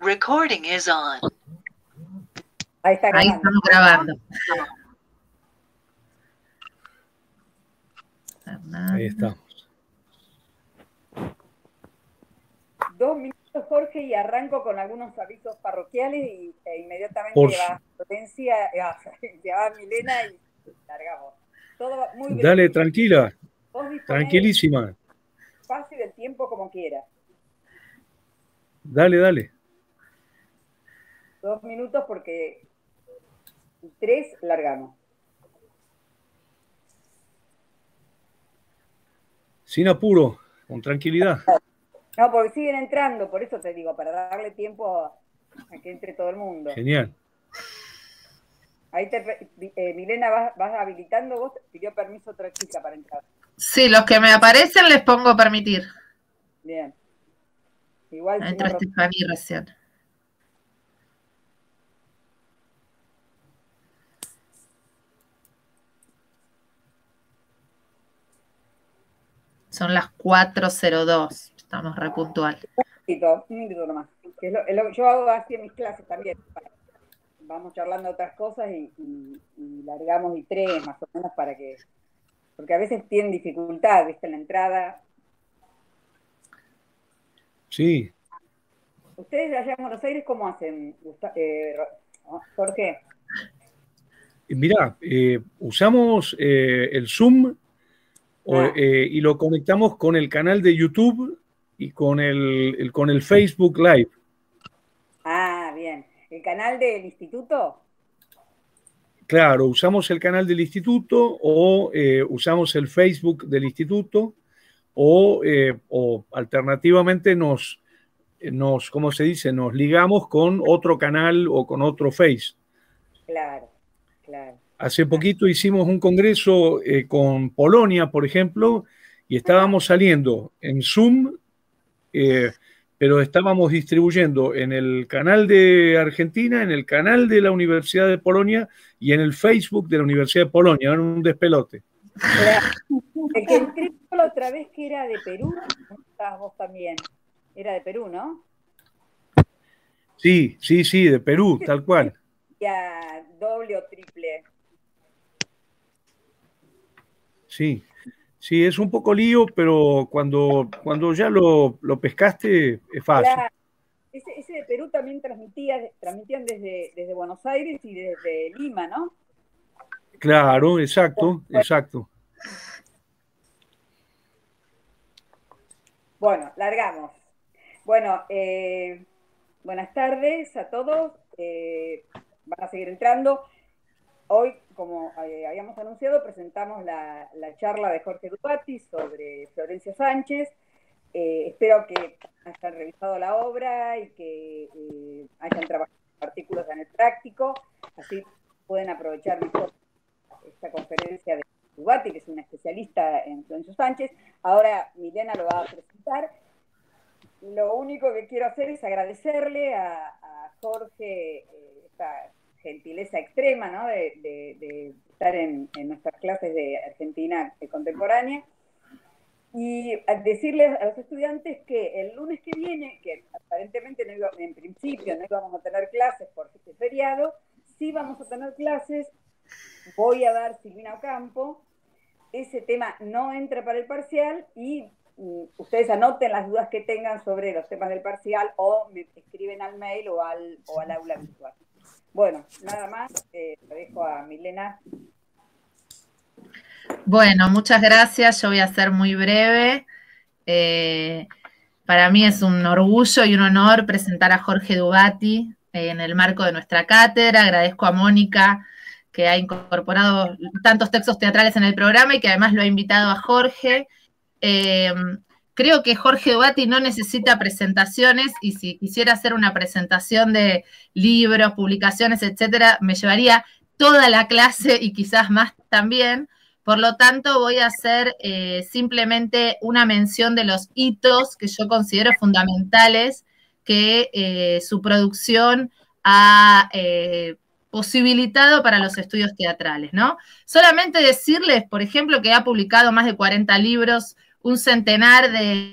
Recording is on. Ahí está grabando. Ahí estamos grabando. Ahí estamos. 2 minutos, Jorge, y arranco con algunos avisos parroquiales e inmediatamente va Florencia, va Milena y largamos. Todo va muy bien. Dale, tranquila. Tranquilísima. Espacio del tiempo como quiera. Dale, dale. 2 minutos porque 3 largamos. Sin apuro, con tranquilidad. No, porque siguen entrando, por eso te digo, para darle tiempo a que entre todo el mundo. Genial. Ahí Milena, ¿vas habilitando? ¿Vos pidió permiso otra chica para entrar? Sí, los que me aparecen les pongo permitir. Bien. Igual entró Estefanía recién. Son las 4:02. Estamos re puntual. Un minuto nomás. Yo hago así en mis clases también. Vamos charlando otras cosas y largamos y 3 más o menos para que... Porque a veces tienen dificultad, ¿viste? En la entrada. Sí. ¿Ustedes allá en Buenos Aires cómo hacen, Jorge? Mirá, usamos el Zoom y lo conectamos con el canal de YouTube y con el Facebook Live. Ah, bien. ¿El canal del instituto? Claro, usamos el canal del instituto o usamos el Facebook del instituto o alternativamente ¿cómo se dice? Nos ligamos con otro canal o con otro Face. Claro, claro. Hace poquito hicimos un congreso con Polonia, por ejemplo, y estábamos saliendo en Zoom, pero estábamos distribuyendo en el canal de Argentina, en el canal de la Universidad de Polonia y en el Facebook de la Universidad de Polonia. Era un despelote. El que entré la otra vez que era de Perú, estabas vos también. Era de Perú, ¿no? Sí, de Perú, tal cual. Ya, doble o triple. Sí, es un poco lío, pero cuando ya lo pescaste es fácil. Claro. Ese de Perú también transmitían desde Buenos Aires y desde Lima, ¿no? Claro, exacto. Bueno, largamos. Bueno, buenas tardes a todos. Van a seguir entrando. Hoy, como habíamos anunciado, presentamos la charla de Jorge Dubati sobre Florencia Sánchez. Espero que hayan revisado la obra y que hayan trabajado artículos en el práctico, así pueden aprovechar mejor esta conferencia de Dubati, que es una especialista en Florencio Sánchez. Ahora Milena lo va a presentar. Lo único que quiero hacer es agradecerle a Jorge esta gentileza extrema, ¿no? de estar en nuestras clases de Argentina contemporánea. Y decirles a los estudiantes que el lunes que viene, que aparentemente en principio no íbamos a tener clases por este feriado, sí vamos a tener clases, voy a dar Silvina Ocampo, ese tema no entra para el parcial y ustedes anoten las dudas que tengan sobre los temas del parcial o me escriben al mail o al aula virtual. Bueno, nada más, lo dejo a Milena. Bueno, muchas gracias. Yo voy a ser muy breve. Para mí es un orgullo y un honor presentar a Jorge Dubati en el marco de nuestra cátedra. Agradezco a Mónica que ha incorporado tantos textos teatrales en el programa y que además lo ha invitado a Jorge. Creo que Jorge Dubati no necesita presentaciones y si quisiera hacer una presentación de libros, publicaciones, etcétera, me llevaría toda la clase y quizás más también. Por lo tanto, voy a hacer simplemente una mención de los hitos que yo considero fundamentales que su producción ha posibilitado para los estudios teatrales, ¿no? Solamente decirles, por ejemplo, que ha publicado más de 40 libros, un centenar de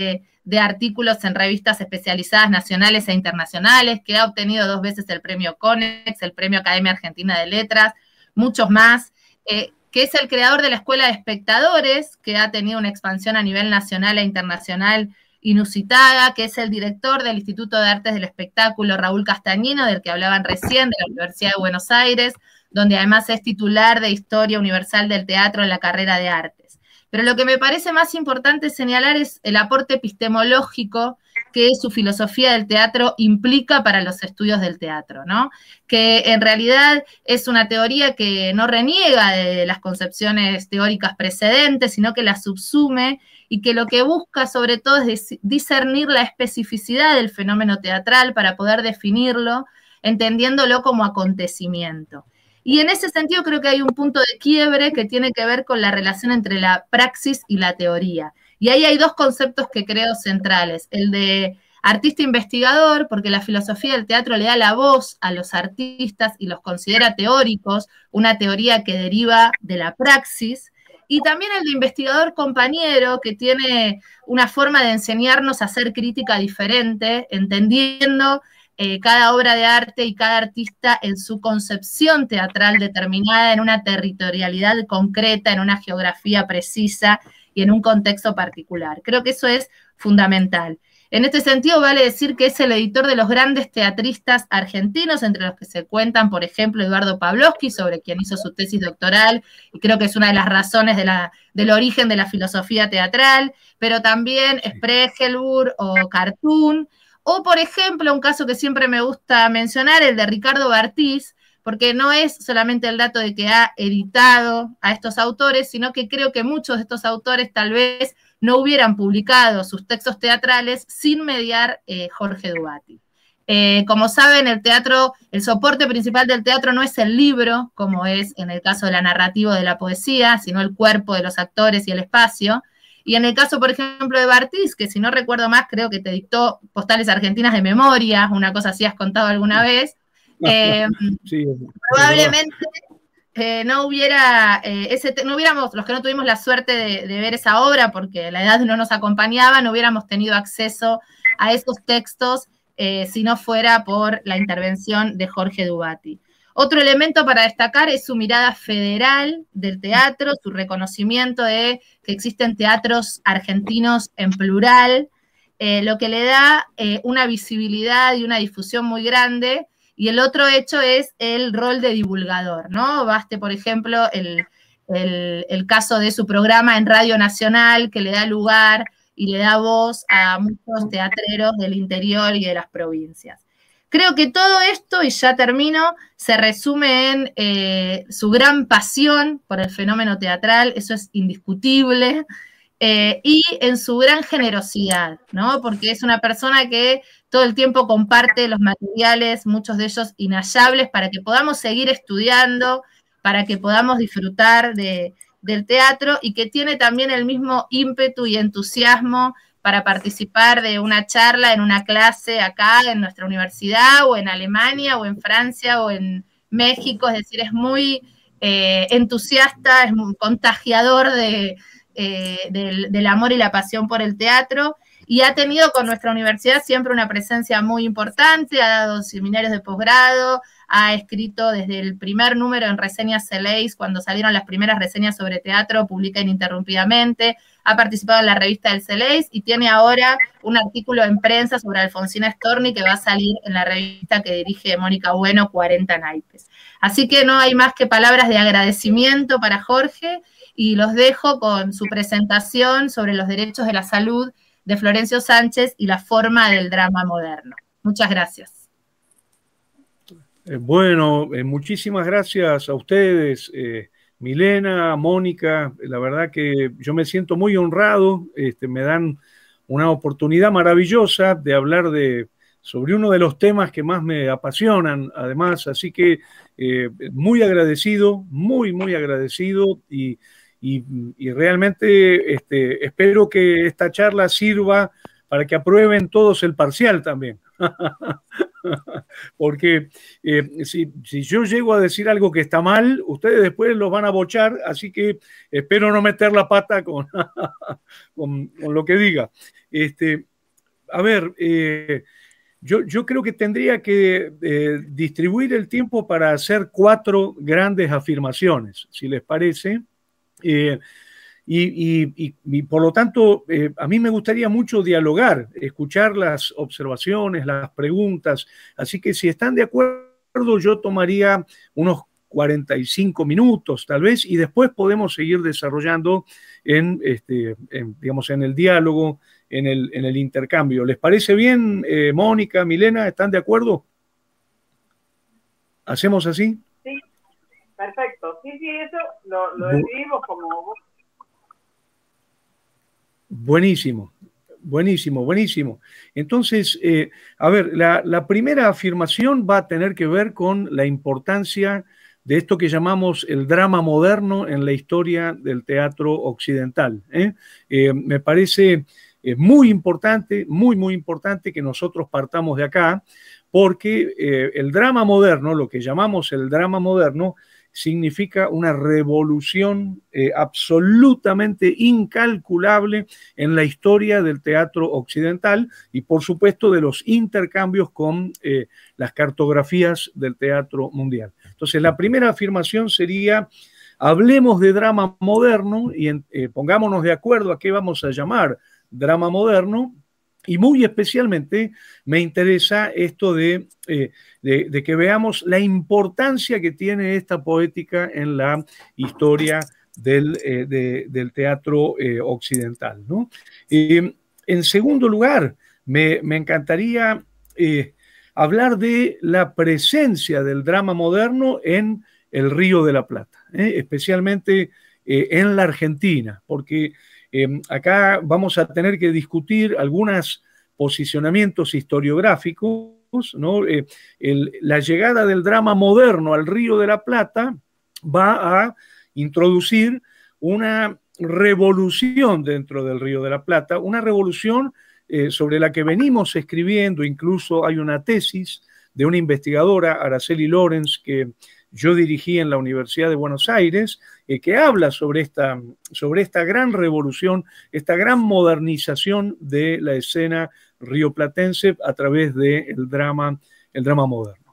de artículos en revistas especializadas nacionales e internacionales, que ha obtenido 2 veces el premio CONEX, el premio Academia Argentina de Letras, muchos más, que es el creador de la Escuela de Espectadores, que ha tenido una expansión a nivel nacional e internacional inusitada, que es el director del Instituto de Artes del Espectáculo Raúl Castañino, del que hablaban recién, de la Universidad de Buenos Aires, donde además es titular de Historia Universal del Teatro en la carrera de Artes. Pero lo que me parece más importante señalar es el aporte epistemológico que su filosofía del teatro implica para los estudios del teatro, ¿no? Que en realidad es una teoría que no reniega de las concepciones teóricas precedentes, sino que las subsume y que lo que busca sobre todo es discernir la especificidad del fenómeno teatral para poder definirlo, entendiéndolo como acontecimiento. Y en ese sentido creo que hay un punto de quiebre que tiene que ver con la relación entre la praxis y la teoría. Y ahí hay 2 conceptos que creo centrales. El de artista investigador, porque la filosofía del teatro le da la voz a los artistas y los considera teóricos, una teoría que deriva de la praxis. Y también el de investigador compañero, que tiene una forma de enseñarnos a hacer crítica diferente, entendiendo cada obra de arte y cada artista en su concepción teatral determinada, en una territorialidad concreta, en una geografía precisa y en un contexto particular. Creo que eso es fundamental. En este sentido, vale decir que es el editor de los grandes teatristas argentinos, entre los que se cuentan, por ejemplo, Eduardo Pavlovsky, sobre quien hizo su tesis doctoral, y creo que es una de las razones del origen de la filosofía teatral, pero también Spregelburg o Cartoon, o, por ejemplo, un caso que siempre me gusta mencionar, el de Ricardo Bartís, porque no es solamente el dato de que ha editado a estos autores, sino que creo que muchos de estos autores tal vez no hubieran publicado sus textos teatrales sin mediar Jorge Dubati. Como saben, el teatro, el soporte principal del teatro no es el libro, como es en el caso de la narrativa o de la poesía, sino el cuerpo de los actores y el espacio. Y en el caso, por ejemplo, de Bartís, que si no recuerdo más, creo que te dictó Postales Argentinas de memoria, una cosa así has contado alguna vez, sí, probablemente no hubiéramos, los que no tuvimos la suerte de ver esa obra, porque la edad no nos acompañaba, no hubiéramos tenido acceso a esos textos si no fuera por la intervención de Jorge Dubati. Otro elemento para destacar es su mirada federal del teatro, su reconocimiento de que existen teatros argentinos en plural, lo que le da una visibilidad y una difusión muy grande. Y el otro hecho es el rol de divulgador, ¿no? Baste, por ejemplo, el caso de su programa en Radio Nacional, que le da lugar y le da voz a muchos teatreros del interior y de las provincias. Creo que todo esto, y ya termino, se resume en su gran pasión por el fenómeno teatral, eso es indiscutible, y en su gran generosidad, ¿no? Porque es una persona que todo el tiempo comparte los materiales, muchos de ellos inhallables, para que podamos seguir estudiando, para que podamos disfrutar del teatro, y que tiene también el mismo ímpetu y entusiasmo para participar de una charla en una clase acá en nuestra universidad, o en Alemania, o en Francia, o en México. Es decir, es muy entusiasta, es muy contagiador del amor y la pasión por el teatro, y ha tenido con nuestra universidad siempre una presencia muy importante, ha dado seminarios de posgrado, ha escrito desde el primer número en Reseñas Celeis, cuando salieron las primeras reseñas sobre teatro, publica ininterrumpidamente, ha participado en la revista del Celeis, y tiene ahora un artículo en prensa sobre Alfonsina Storni que va a salir en la revista que dirige Mónica Bueno, 40 naipes. Así que no hay más que palabras de agradecimiento para Jorge, y los dejo con su presentación sobre los derechos de la salud de Florencio Sánchez y la forma del drama moderno. Muchas gracias. Bueno, muchísimas gracias a ustedes, Milena, Mónica. La verdad que yo me siento muy honrado, me dan una oportunidad maravillosa de hablar sobre uno de los temas que más me apasionan, además, así que muy agradecido, muy agradecido, y realmente espero que esta charla sirva para que aprueben todos el parcial también. Porque si yo llego a decir algo que está mal, ustedes después los van a bochar, así que espero no meter la pata con lo que diga. a ver, yo creo que tendría que distribuir el tiempo para hacer 4 grandes afirmaciones, si les parece. Y por lo tanto, a mí me gustaría mucho dialogar, escuchar las observaciones, las preguntas. Así que si están de acuerdo, yo tomaría unos 45 minutos tal vez, y después podemos seguir desarrollando digamos, en el diálogo, en el intercambio. ¿Les parece bien, Mónica, Milena? ¿Están de acuerdo? ¿Hacemos así? Sí, perfecto. Sí, eso lo decidimos como vos. Buenísimo, buenísimo, buenísimo. Entonces, a ver, la primera afirmación va a tener que ver con la importancia de esto que llamamos el drama moderno en la historia del teatro occidental. Me parece muy importante, muy importante que nosotros partamos de acá, porque el drama moderno, lo que llamamos el drama moderno, significa una revolución absolutamente incalculable en la historia del teatro occidental y, por supuesto, de los intercambios con las cartografías del teatro mundial. Entonces, la primera afirmación sería: hablemos de drama moderno y pongámonos de acuerdo a qué vamos a llamar drama moderno. Y muy especialmente me interesa esto de que veamos la importancia que tiene esta poética en la historia del teatro occidental, ¿no? En segundo lugar, me encantaría hablar de la presencia del drama moderno en el Río de la Plata, especialmente en la Argentina, porque acá vamos a tener que discutir algunos posicionamientos historiográficos, ¿no? La llegada del drama moderno al Río de la Plata va a introducir una revolución dentro del Río de la Plata, una revolución sobre la que venimos escribiendo. Incluso hay una tesis de una investigadora, Araceli Lorenz, que yo dirigí en la Universidad de Buenos Aires, que habla sobre esta gran revolución, esta gran modernización de la escena rioplatense a través del drama moderno.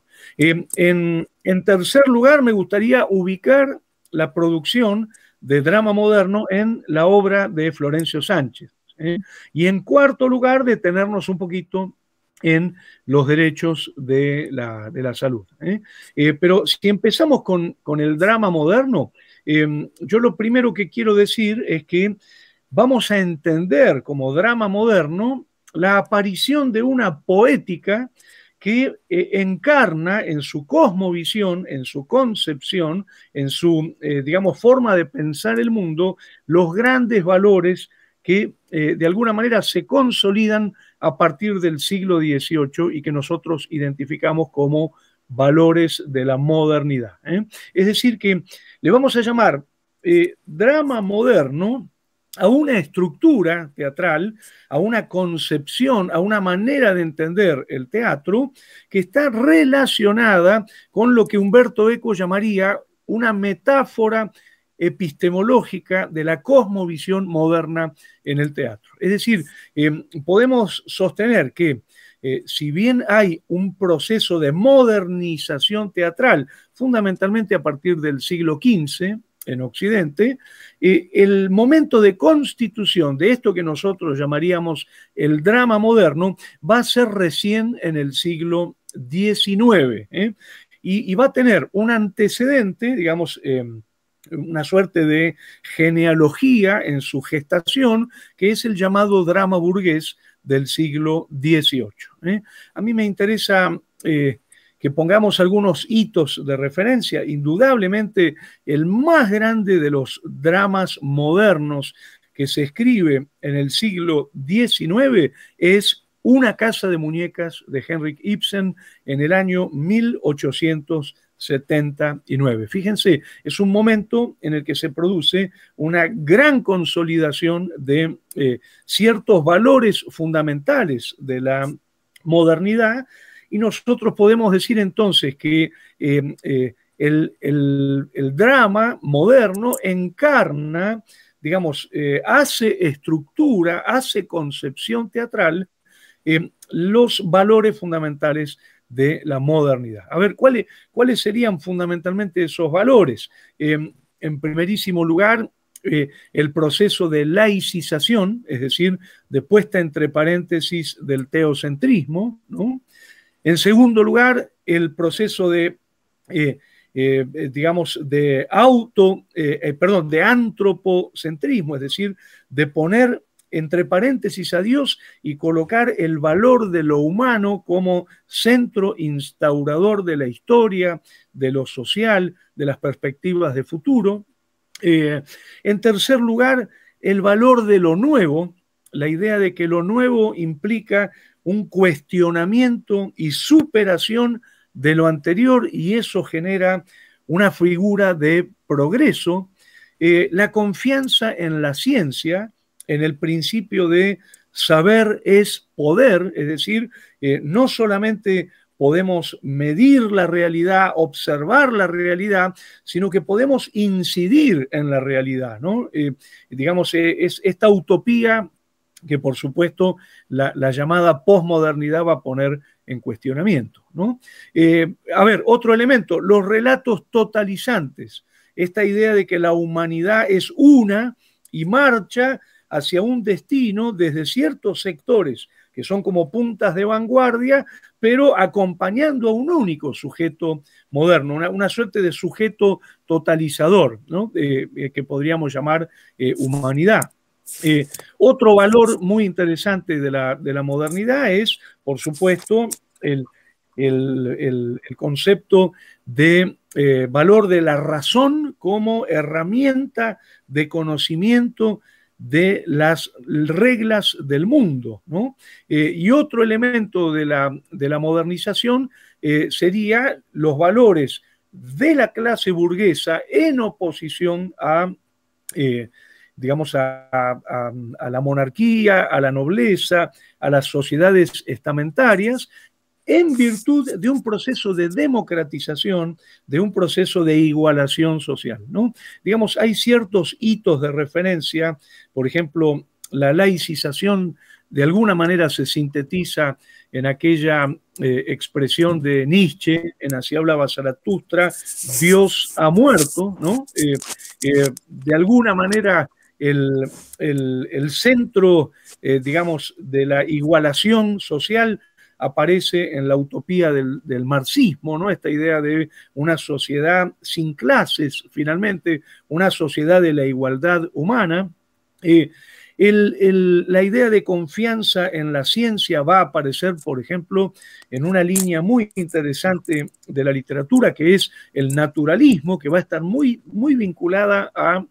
En tercer lugar, me gustaría ubicar la producción de drama moderno en la obra de Florencio Sánchez. Y en cuarto lugar, detenernos un poquito en los derechos de la salud. Pero si empezamos con el drama moderno, yo lo primero que quiero decir es que vamos a entender como drama moderno la aparición de una poética que encarna en su cosmovisión, en su concepción, en su, digamos, forma de pensar el mundo, los grandes valores que de alguna manera se consolidan a partir del siglo XVIII y que nosotros identificamos como valores de la modernidad. Es decir, que le vamos a llamar drama moderno a una estructura teatral, a una concepción, a una manera de entender el teatro que está relacionada con lo que Umberto Eco llamaría una metáfora epistemológica de la cosmovisión moderna en el teatro. Es decir, podemos sostener que si bien hay un proceso de modernización teatral, fundamentalmente a partir del siglo XV, en Occidente, el momento de constitución de esto que nosotros llamaríamos el drama moderno va a ser recién en el siglo XIX, y va a tener un antecedente, digamos, una suerte de genealogía en su gestación, que es el llamado drama burgués del siglo XVIII. A mí me interesa que pongamos algunos hitos de referencia. Indudablemente, el más grande de los dramas modernos que se escribe en el siglo XIX es Una casa de muñecas de Henrik Ibsen en el año 1879. Fíjense, es un momento en el que se produce una gran consolidación de ciertos valores fundamentales de la modernidad. Y nosotros podemos decir entonces que el drama moderno encarna, digamos, hace estructura, hace concepción teatral los valores fundamentales de la modernidad. A ver, ¿cuáles serían fundamentalmente esos valores? En primerísimo lugar, el proceso de laicización, es decir, de puesta entre paréntesis del teocentrismo, ¿no? En segundo lugar, el proceso de, digamos, de antropocentrismo, es decir, de poner entre paréntesis a Dios y colocar el valor de lo humano como centro instaurador de la historia, de lo social, de las perspectivas de futuro. En tercer lugar, el valor de lo nuevo, la idea de que lo nuevo implica un cuestionamiento y superación de lo anterior y eso genera una figura de progreso. La confianza en la ciencia, en el principio de saber es poder, es decir, no solamente podemos medir la realidad, observar la realidad, sino que podemos incidir en la realidad, ¿no? Digamos, es esta utopía que por supuesto la llamada posmodernidad va a poner en cuestionamiento, ¿no? A ver, otro elemento, los relatos totalizantes, esta idea de que la humanidad es una y marcha hacia un destino desde ciertos sectores que son como puntas de vanguardia, pero acompañando a un único sujeto moderno, una suerte de sujeto totalizador, ¿no? Que podríamos llamar humanidad. Otro valor muy interesante de la modernidad es, por supuesto, el concepto de valor de la razón como herramienta de conocimiento de las reglas del mundo, ¿no? Y otro elemento de la modernización sería los valores de la clase burguesa en oposición a digamos, a la monarquía, a la nobleza, a las sociedades estamentarias, en virtud de un proceso de democratización, de un proceso de igualación social, ¿no? Digamos, hay ciertos hitos de referencia, por ejemplo, la laicización de alguna manera se sintetiza en aquella expresión de Nietzsche, en Así hablaba Zaratustra, Dios ha muerto, ¿no? De alguna manera el centro, digamos, de la igualación social aparece en la utopía del marxismo, ¿no? Esta idea de una sociedad sin clases, finalmente, una sociedad de la igualdad humana. La idea de confianza en la ciencia va a aparecer, por ejemplo, en una línea muy interesante de la literatura, que es el naturalismo, que va a estar muy, muy vinculada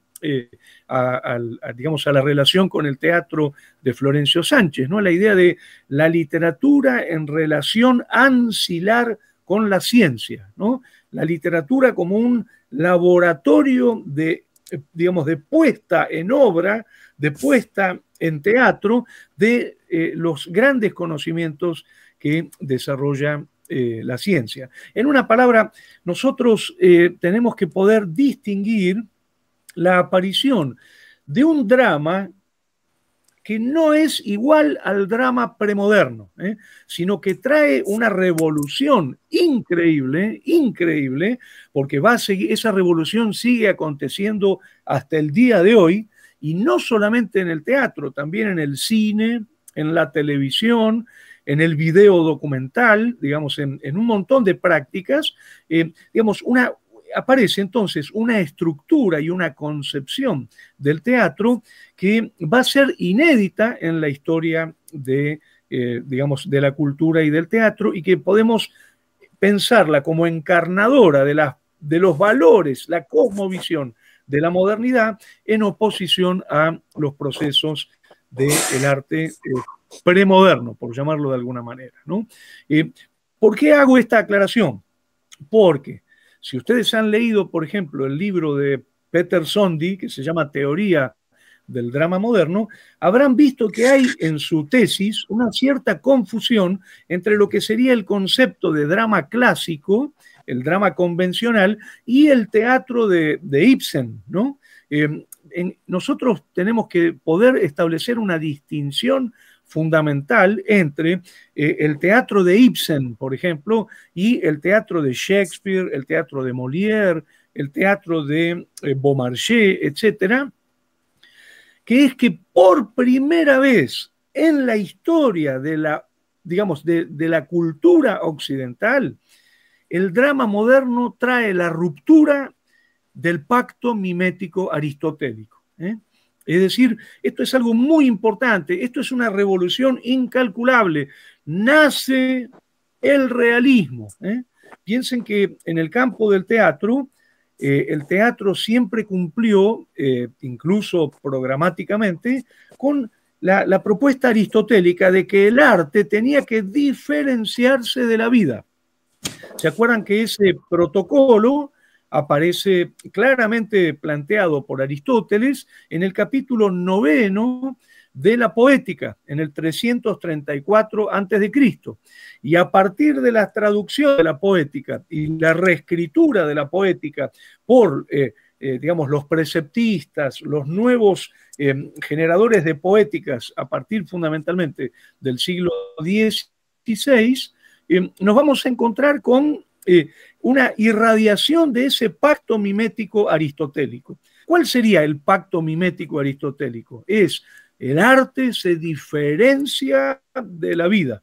digamos, a la relación con el teatro de Florencio Sánchez, ¿no? La idea de la literatura en relación ancilar con la ciencia, ¿no? La literatura como un laboratorio de, digamos, de puesta en obra, de puesta en teatro de los grandes conocimientos que desarrolla la ciencia. En una palabra, nosotros tenemos que poder distinguir la aparición de un drama que no es igual al drama premoderno, sino que trae una revolución increíble, increíble, porque esa revolución sigue aconteciendo hasta el día de hoy, y no solamente en el teatro, también en el cine, en la televisión, en el video documental, digamos, en un montón de prácticas, digamos, aparece entonces una estructura y una concepción del teatro que va a ser inédita en la historia digamos, de la cultura y del teatro, y que podemos pensarla como encarnadora de los valores, la cosmovisión de la modernidad en oposición a los procesos del arte premoderno, por llamarlo de alguna manera, ¿no? ¿Por qué hago esta aclaración? Porque si ustedes han leído, por ejemplo, el libro de Peter Sondy, que se llama Teoría del Drama Moderno, habrán visto que hay en su tesis una cierta confusión entre lo que sería el concepto de drama clásico, el drama convencional, y el teatro de Ibsen, ¿no? Nosotros tenemos que poder establecer una distinción fundamental entre el teatro de Ibsen, por ejemplo, y el teatro de Shakespeare, el teatro de Molière, el teatro de Beaumarchais, etcétera, que es que por primera vez en la historia de la, digamos, de la cultura occidental, el drama moderno trae la ruptura del pacto mimético aristotélico. Es decir, esto es algo muy importante, esto es una revolución incalculable. Nace el realismo. Piensen que en el campo del teatro, el teatro siempre cumplió, incluso programáticamente, con la propuesta aristotélica de que el arte tenía que diferenciarse de la vida. ¿Se acuerdan que ese protocolo aparece claramente planteado por Aristóteles en el capítulo 9 de la Poética, en el 334 a.C.? Y a partir de la traducción de la Poética y la reescritura de la Poética por, digamos, los preceptistas, los nuevos generadores de poéticas a partir fundamentalmente del siglo XVI, nos vamos a encontrar con una irradiación de ese pacto mimético aristotélico. ¿Cuál sería el pacto mimético aristotélico? Es el arte se diferencia de la vida.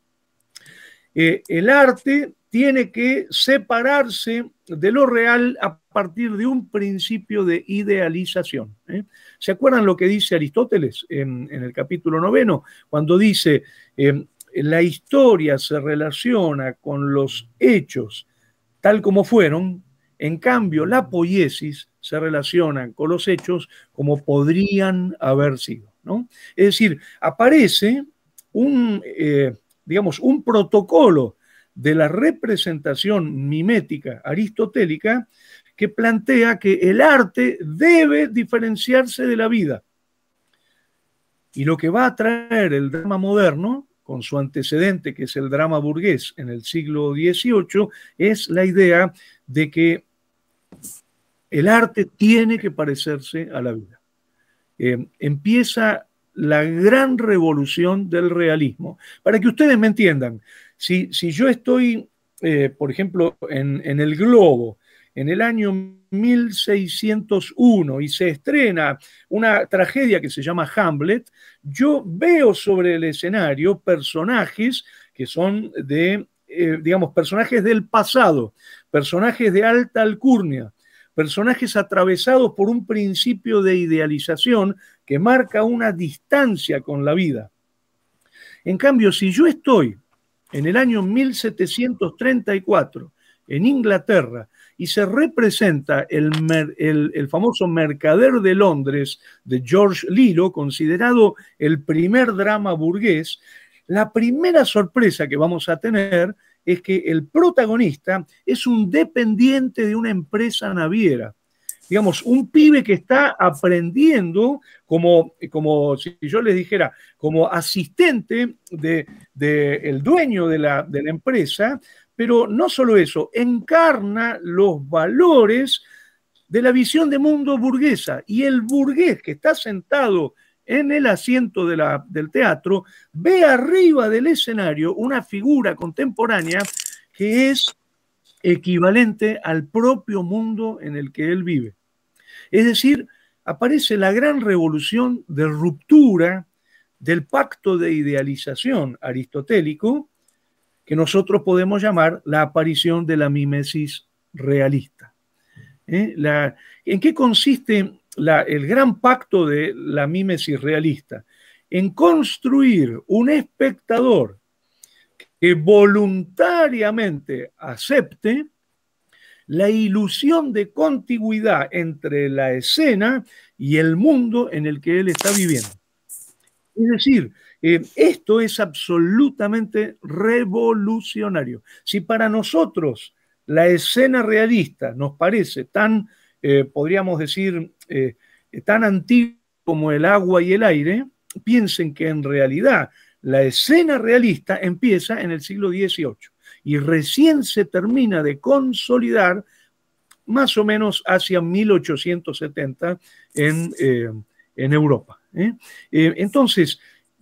El arte tiene que separarse de lo real a partir de un principio de idealización. ¿Se acuerdan lo que dice Aristóteles en el capítulo 9? Cuando dice, la historia se relaciona con los hechos tal como fueron, en cambio la poiesis se relaciona con los hechos como podrían haber sido, ¿no? Es decir, aparece digamos, un protocolo de la representación mimética aristotélica que plantea que el arte debe diferenciarse de la vida. Y lo que va a traer el drama moderno, con su antecedente, que es el drama burgués en el siglo XVIII, es la idea de que el arte tiene que parecerse a la vida. Empieza la gran revolución del realismo. Para que ustedes me entiendan, si yo estoy, por ejemplo, en el Globo, en el año 1601 y se estrena una tragedia que se llama Hamlet, yo veo sobre el escenario personajes que son digamos, personajes del pasado, personajes de alta alcurnia, personajes atravesados por un principio de idealización que marca una distancia con la vida. En cambio, si yo estoy en el año 1734 en Inglaterra y se representa el famoso Mercader de Londres de George Lilo, considerado el primer drama burgués, la primera sorpresa que vamos a tener es que el protagonista es un dependiente de una empresa naviera. Digamos, un pibe que está aprendiendo como si yo les dijera, como asistente del dueño de la empresa, pero no solo eso, encarna los valores de la visión de mundo burguesa. Y el burgués que está sentado en el asiento del teatro ve arriba del escenario una figura contemporánea que es equivalente al propio mundo en el que él vive. Es decir, aparece la gran revolución de ruptura del pacto de idealización aristotélico, que nosotros podemos llamar la aparición de la mimesis realista. ¿En qué consiste el gran pacto de la mimesis realista? En construir un espectador que voluntariamente acepte la ilusión de contigüidad entre la escena y el mundo en el que él está viviendo. Es decir, esto es absolutamente revolucionario. Si para nosotros la escena realista nos parece tan, podríamos decir, tan antigua como el agua y el aire, piensen que en realidad la escena realista empieza en el siglo XVIII y recién se termina de consolidar más o menos hacia 1870 en Europa. Entonces,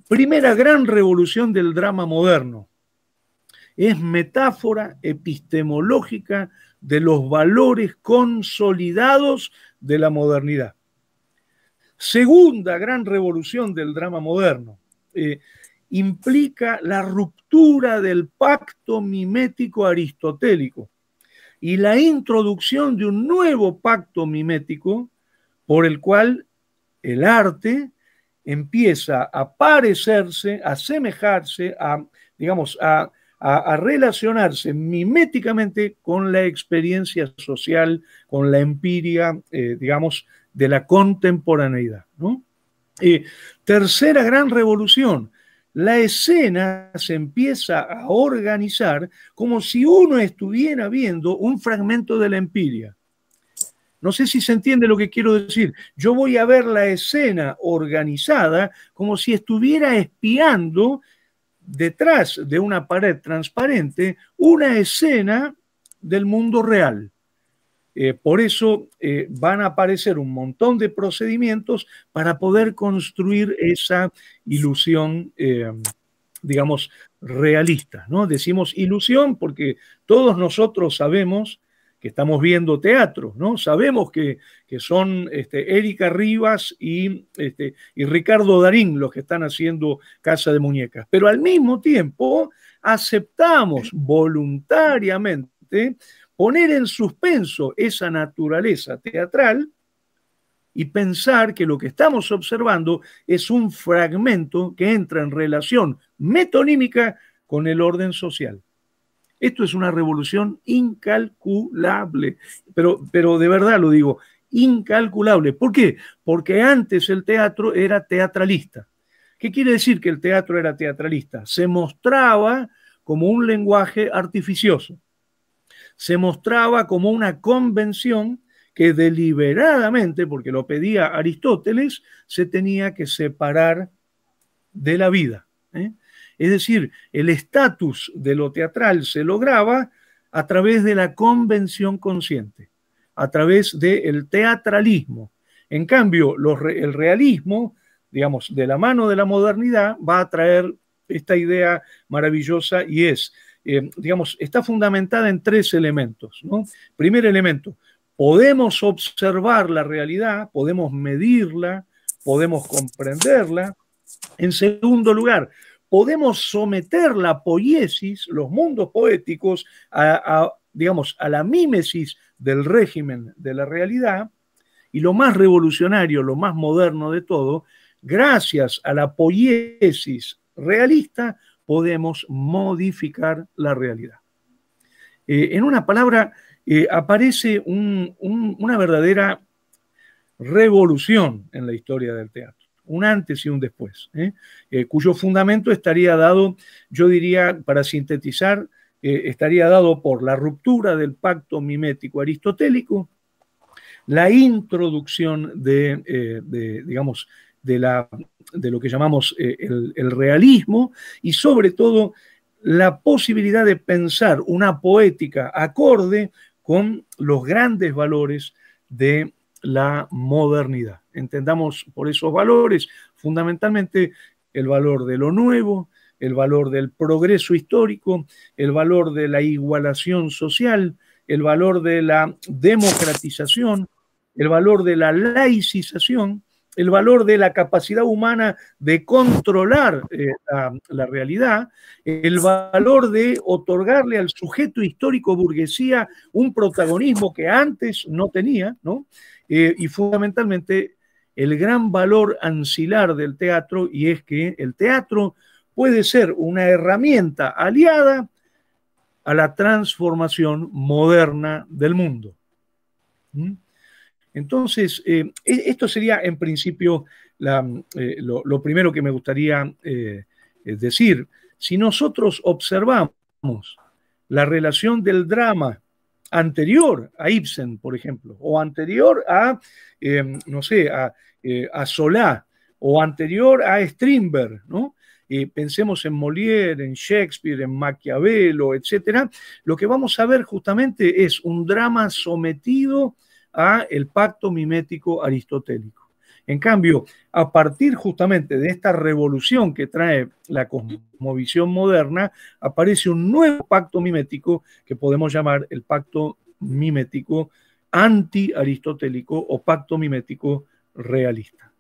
Primera gran revolución del drama moderno. Es metáfora epistemológica de los valores consolidados de la modernidad. Segunda gran revolución del drama moderno. Implica la ruptura del pacto mimético aristotélico y la introducción de un nuevo pacto mimético por el cual el arte empieza a parecerse, a asemejarse, a relacionarse miméticamente con la experiencia social, con la empiria, de la contemporaneidad, ¿no? Tercera gran revolución. La escena se empieza a organizar como si uno estuviera viendo un fragmento de la empiria. No sé si se entiende lo que quiero decir. Yo voy a ver la escena organizada como si estuviera espiando detrás de una pared transparente una escena del mundo real. Por eso van a aparecer un montón de procedimientos para poder construir esa ilusión, realista, ¿no? Decimos ilusión porque todos nosotros sabemos que estamos viendo teatro, ¿no? Sabemos que son Erika Rivas y Ricardo Darín los que están haciendo Casa de Muñecas. Pero al mismo tiempo aceptamos voluntariamente poner en suspenso esa naturaleza teatral y pensar que lo que estamos observando es un fragmento que entra en relación metonímica con el orden social. Esto es una revolución incalculable, pero de verdad lo digo, incalculable. ¿Por qué? Porque antes el teatro era teatralista. ¿Qué quiere decir que el teatro era teatralista? Se mostraba como un lenguaje artificioso. Se mostraba como una convención que deliberadamente, porque lo pedía Aristóteles, se tenía que separar de la vida. Es decir, el estatus de lo teatral se lograba a través de la convención consciente, a través del teatralismo. En cambio, el realismo, digamos, de la mano de la modernidad, va a traer esta idea maravillosa y es, está fundamentada en tres elementos, ¿no? Primer elemento, podemos observar la realidad, podemos medirla, podemos comprenderla. En segundo lugar, podemos someter la poiesis, los mundos poéticos, a la mímesis del régimen de la realidad. Y lo más revolucionario, lo más moderno de todo, gracias a la poiesis realista, podemos modificar la realidad. En una palabra, aparece una verdadera revolución en la historia del teatro. Un antes y un después, cuyo fundamento estaría dado, yo diría, para sintetizar, estaría dado por la ruptura del pacto mimético aristotélico, la introducción de lo que llamamos el realismo y sobre todo la posibilidad de pensar una poética acorde con los grandes valores de la modernidad. Entendamos por esos valores fundamentalmente el valor de lo nuevo, el valor del progreso histórico, el valor de la igualación social, el valor de la democratización, el valor de la laicización, el valor de la capacidad humana de controlar la realidad, el valor de otorgarle al sujeto histórico burguesía un protagonismo que antes no tenía, ¿no? Y fundamentalmente el gran valor ancilar del teatro, y es que el teatro puede ser una herramienta aliada a la transformación moderna del mundo. Entonces, esto sería en principio lo primero que me gustaría decir. Si nosotros observamos la relación del drama anterior a Ibsen, por ejemplo, o anterior a, a Solá, o anterior a Strindberg, ¿no? Pensemos en Molière, en Shakespeare, en Maquiavelo, etc. Lo que vamos a ver justamente es un drama sometido a el pacto mimético aristotélico. En cambio, a partir justamente de esta revolución que trae la cosmovisión moderna, aparece un nuevo pacto mimético que podemos llamar el pacto mimético anti-aristotélico o pacto mimético realista.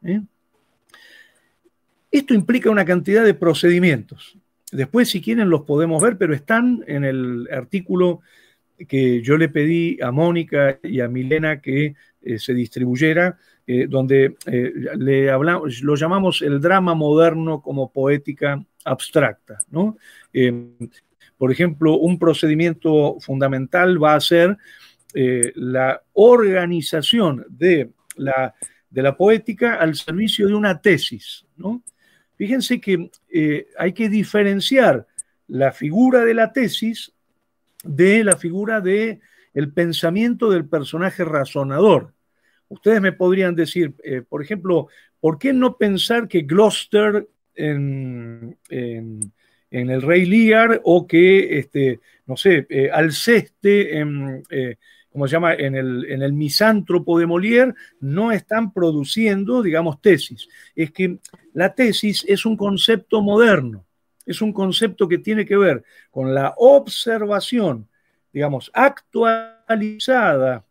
Esto implica una cantidad de procedimientos. Después, si quieren, los podemos ver, pero están en el artículo que yo le pedí a Mónica y a Milena que se distribuyera, donde lo llamamos el drama moderno como poética abstracta, ¿no? Por ejemplo, un procedimiento fundamental va a ser la organización de la poética al servicio de una tesis, ¿no? Fíjense que hay que diferenciar la figura de la tesis de la figura del pensamiento del personaje razonador. Ustedes me podrían decir, por ejemplo, ¿por qué no pensar que Gloucester en el Rey Lear o que, no sé, Alceste ¿cómo se llama? En el Misántropo de Molière no están produciendo, digamos, tesis? Es que la tesis es un concepto moderno, es un concepto que tiene que ver con la observación, digamos, actualizada,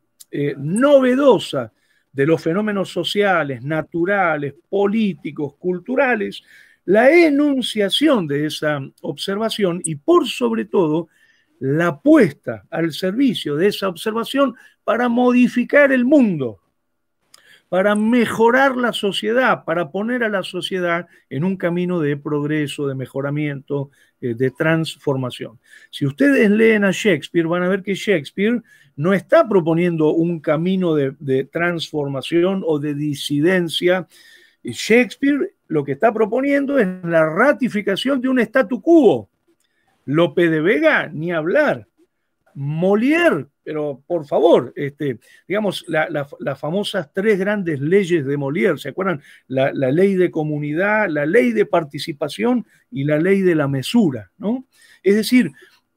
novedosa de los fenómenos sociales, naturales, políticos, culturales, la enunciación de esa observación y, por sobre todo, la puesta al servicio de esa observación para modificar el mundo, para mejorar la sociedad, para poner a la sociedad en un camino de progreso, de mejoramiento, de transformación. Si ustedes leen a Shakespeare, van a ver que Shakespeare no está proponiendo un camino de transformación o de disidencia. Shakespeare lo que está proponiendo es la ratificación de un statu quo. Lope de Vega, ni hablar. Molière, pero por favor, digamos, las famosas 3 grandes leyes de Molière, ¿se acuerdan? La ley de comunidad, la ley de participación y la ley de la mesura, ¿no? Es decir,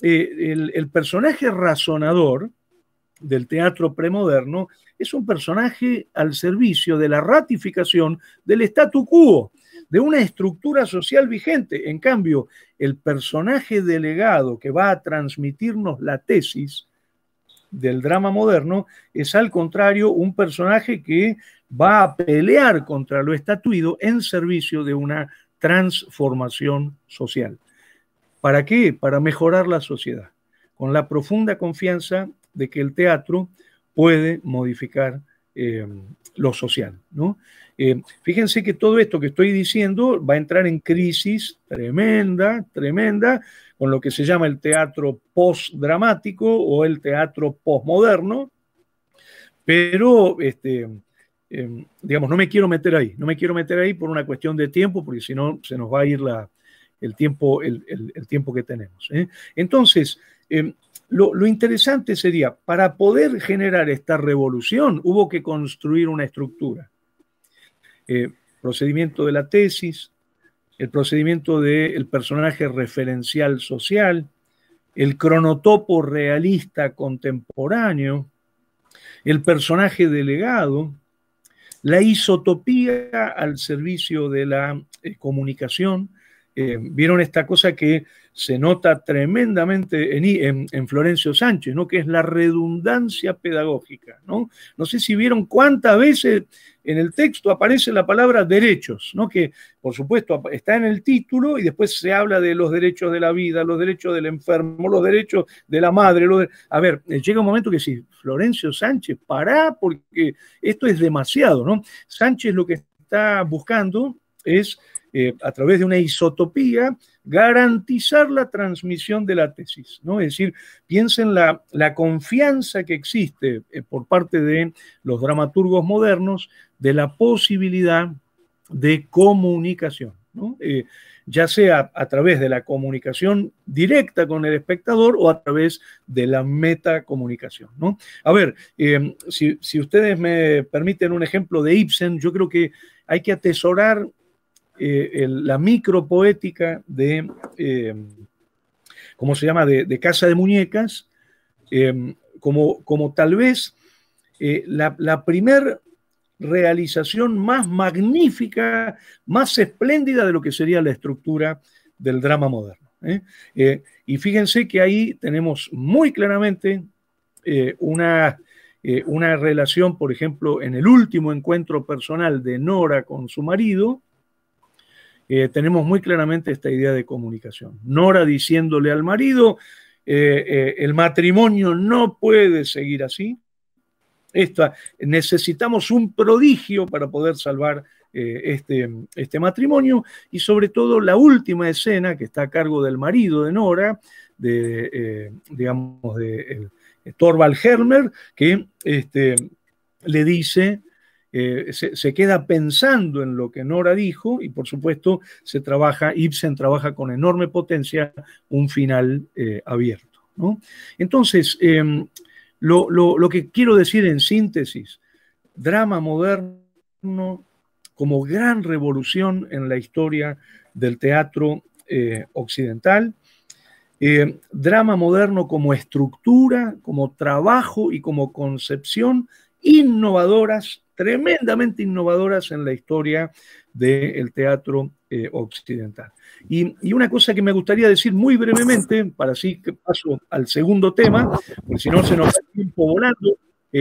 el personaje razonador del teatro premoderno es un personaje al servicio de la ratificación del statu quo, de una estructura social vigente. En cambio, el personaje delegado que va a transmitirnos la tesis del drama moderno es, al contrario, un personaje que va a pelear contra lo estatuido en servicio de una transformación social. ¿Para qué? Para mejorar la sociedad, con la profunda confianza de que el teatro puede modificar lo social, ¿no? Fíjense que todo esto que estoy diciendo va a entrar en crisis tremenda, tremenda, con lo que se llama el teatro postdramático o el teatro postmoderno, pero digamos, no me quiero meter ahí por una cuestión de tiempo, porque si no se nos va a ir el tiempo que tenemos. Entonces, lo interesante sería, para poder generar esta revolución, hubo que construir una estructura. Procedimiento de la tesis, el procedimiento del personaje referencial social, el cronotopo realista contemporáneo, el personaje delegado, la isotopía al servicio de la comunicación. Vieron esta cosa que se nota tremendamente en Florencio Sánchez, ¿no? Que es la redundancia pedagógica, ¿no? No sé si vieron cuántas veces en el texto aparece la palabra derechos, ¿no? Que por supuesto está en el título y después se habla de los derechos de la vida, los derechos del enfermo, los derechos de la madre. A ver, llega un momento que sí, Florencio Sánchez, pará, porque esto es demasiado, ¿no? Sánchez lo que está buscando es, a través de una isotopía, garantizar la transmisión de la tesis, ¿no? Es decir, piensen la confianza que existe por parte de los dramaturgos modernos de la posibilidad de comunicación, ¿no? Ya sea a través de la comunicación directa con el espectador o a través de la metacomunicación, ¿no? A ver, si ustedes me permiten un ejemplo de Ibsen, yo creo que hay que atesorar la micropoética de, ¿cómo se llama?, de Casa de Muñecas, como tal vez la primer realización más magnífica, más espléndida de lo que sería la estructura del drama moderno. Y fíjense que ahí tenemos muy claramente una relación, por ejemplo, en el último encuentro personal de Nora con su marido, tenemos muy claramente esta idea de comunicación. Nora diciéndole al marido, el matrimonio no puede seguir así, necesitamos un prodigio para poder salvar este matrimonio, y sobre todo la última escena que está a cargo del marido de Nora, digamos, de Thorvald Hermer, que le dice, se queda pensando en lo que Nora dijo, y por supuesto Ibsen trabaja con enorme potencia un final abierto, ¿no? Entonces, lo que quiero decir en síntesis, drama moderno como gran revolución en la historia del teatro occidental, drama moderno como estructura, como trabajo y como concepción innovadoras, tremendamente innovadoras en la historia del teatro occidental. Y una cosa que me gustaría decir muy brevemente, para así que paso al segundo tema, porque si no se nos va el tiempo volando,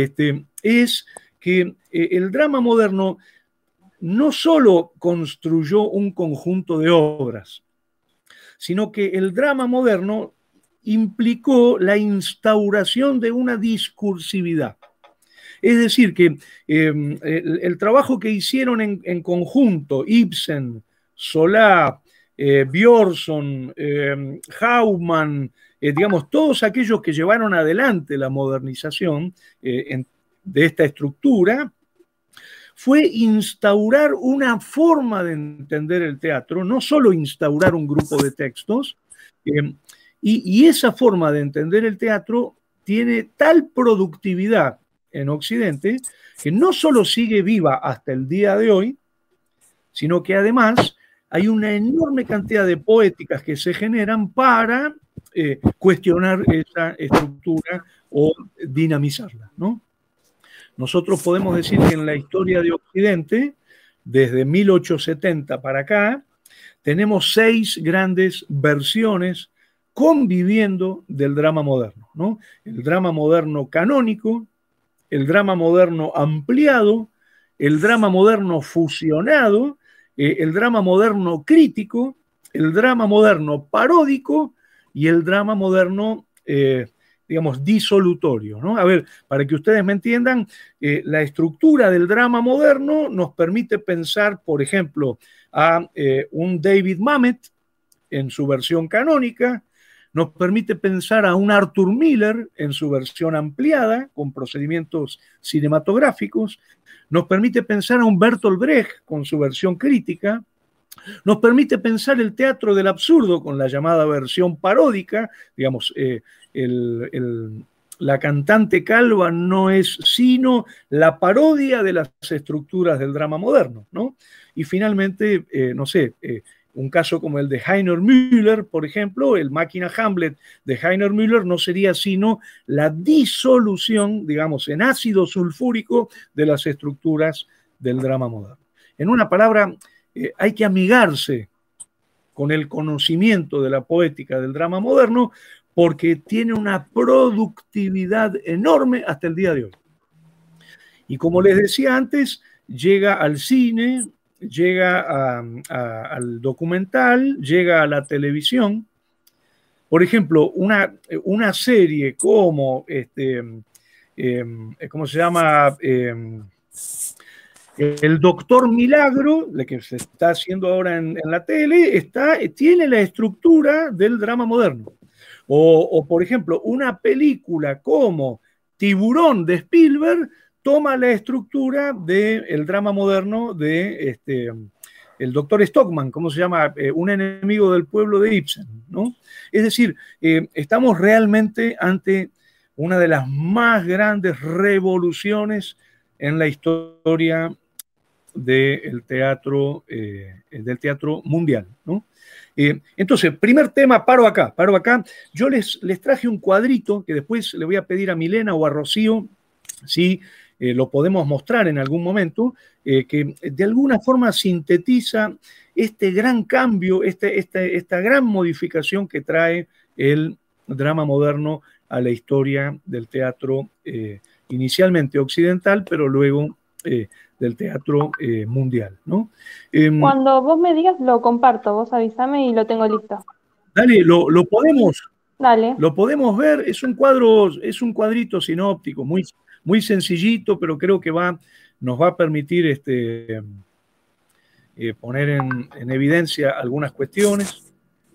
es que el drama moderno no solo construyó un conjunto de obras, sino que el drama moderno implicó la instauración de una discursividad. Es decir, que el trabajo que hicieron en conjunto, Ibsen, Solá, Björnson, Haumann, digamos, todos aquellos que llevaron adelante la modernización de esta estructura, fue instaurar una forma de entender el teatro, no solo instaurar un grupo de textos, y esa forma de entender el teatro tiene tal productividad en Occidente que no solo sigue viva hasta el día de hoy, sino que además hay una enorme cantidad de poéticas que se generan para cuestionar esa estructura o dinamizarla, ¿no? Nosotros podemos decir que en la historia de Occidente, desde 1870 para acá, tenemos 6 grandes versiones conviviendo del drama moderno, ¿no? El drama moderno canónico, el drama moderno ampliado, el drama moderno fusionado, el drama moderno crítico, el drama moderno paródico y el drama moderno digamos, disolutorio, ¿no? A ver, para que ustedes me entiendan, la estructura del drama moderno nos permite pensar, por ejemplo, a un David Mamet en su versión canónica, nos permite pensar a un Arthur Miller en su versión ampliada, con procedimientos cinematográficos, nos permite pensar a un Bertolt Brecht con su versión crítica, nos permite pensar el teatro del absurdo con la llamada versión paródica, digamos, la cantante calva no es sino la parodia de las estructuras del drama moderno, ¿no? Y finalmente, no sé, un caso como el de Heiner Müller, por ejemplo, el Máquina Hamlet de Heiner Müller no sería sino la disolución, digamos, en ácido sulfúrico de las estructuras del drama moderno. En una palabra, hay que amigarse con el conocimiento de la poética del drama moderno porque tiene una productividad enorme hasta el día de hoy. Y como les decía antes, llega al cine, llega al documental, llega a la televisión. Por ejemplo, una serie como, ¿cómo se llama? El Doctor Milagro, la que se está haciendo ahora en la tele, tiene la estructura del drama moderno. O, por ejemplo, una película como Tiburón de Spielberg toma la estructura del drama moderno de el doctor Stockman, ¿cómo se llama? Un enemigo del pueblo de Ibsen, ¿no? Es decir, estamos realmente ante una de las más grandes revoluciones en la historia del teatro mundial, ¿no? Entonces, primer tema, paro acá. Yo les traje un cuadrito que después le voy a pedir a Milena o a Rocío si lo podemos mostrar en algún momento, que de alguna forma sintetiza este gran cambio, esta gran modificación que trae el drama moderno a la historia del teatro, inicialmente occidental, pero luego del teatro mundial, ¿no? Cuando vos me digas, lo comparto, vos avísame y lo tengo listo. Dale, lo podemos Dale. Lo podemos ver, es un cuadrito sinóptico, muy, muy sencillito, pero creo que nos va a permitir poner en evidencia algunas cuestiones.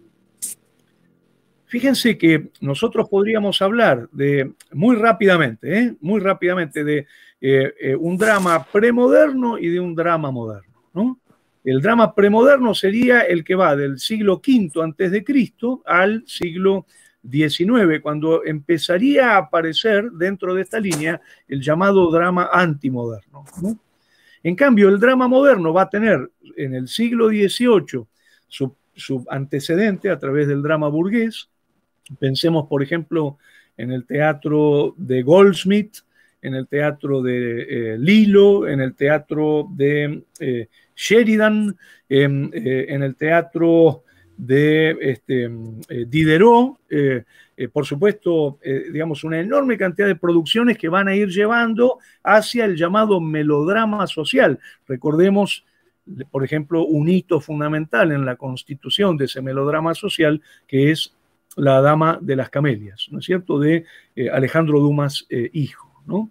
Fíjense que nosotros podríamos hablar muy rápidamente, de un drama premoderno y de un drama moderno, ¿no? El drama premoderno sería el que va del siglo V a.C. al siglo XIX, cuando empezaría a aparecer dentro de esta línea el llamado drama antimoderno, ¿no? En cambio, el drama moderno va a tener en el siglo XVIII su antecedente a través del drama burgués. Pensemos, por ejemplo, en el teatro de Goldsmith, en el teatro de Lillo, en el teatro de Sheridan, en el teatro de Diderot, por supuesto, digamos, una enorme cantidad de producciones que van a ir llevando hacia el llamado melodrama social. Recordemos, por ejemplo, un hito fundamental en la constitución de ese melodrama social, que es La Dama de las Camelias, ¿no es cierto?, de Alejandro Dumas, hijo, ¿no?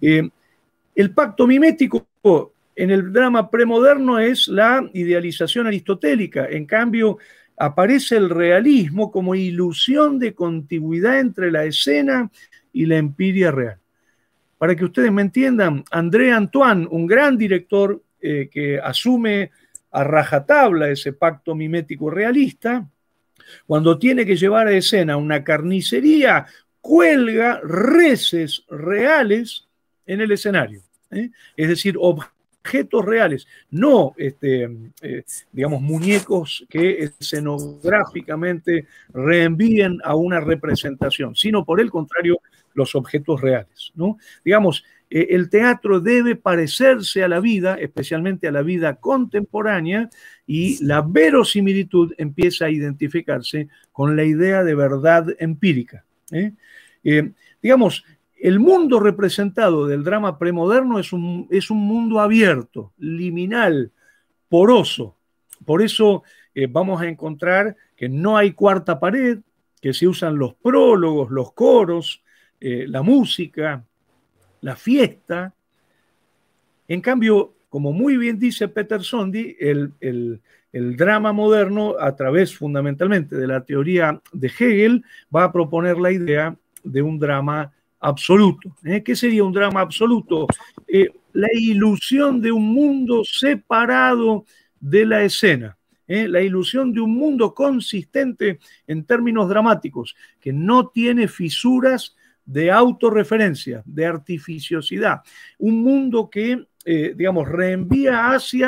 El pacto mimético en el drama premoderno es la idealización aristotélica. En cambio, aparece el realismo como ilusión de contigüidad entre la escena y la empiria real. Para que ustedes me entiendan, André Antoine, un gran director que asume a rajatabla ese pacto mimético realista, cuando tiene que llevar a escena una carnicería, cuelga reses reales en el escenario, es decir, objetos reales, no digamos, muñecos que escenográficamente reenvíen a una representación, sino por el contrario, los objetos reales, ¿no? Digamos, el teatro debe parecerse a la vida, especialmente a la vida contemporánea, y la verosimilitud empieza a identificarse con la idea de verdad empírica. Digamos, el mundo representado del drama premoderno es un mundo abierto, liminal, poroso. Por eso vamos a encontrar que no hay cuarta pared, que se usan los prólogos, los coros, la música, la fiesta. En cambio, como muy bien dice Peter Sondy, el drama moderno, a través fundamentalmente de la teoría de Hegel, va a proponer la idea de un drama absoluto. ¿Qué sería un drama absoluto? La ilusión de un mundo separado de la escena. La ilusión de un mundo consistente en términos dramáticos, que no tiene fisuras de autorreferencia, de artificiosidad. Un mundo que, digamos, reenvía hacia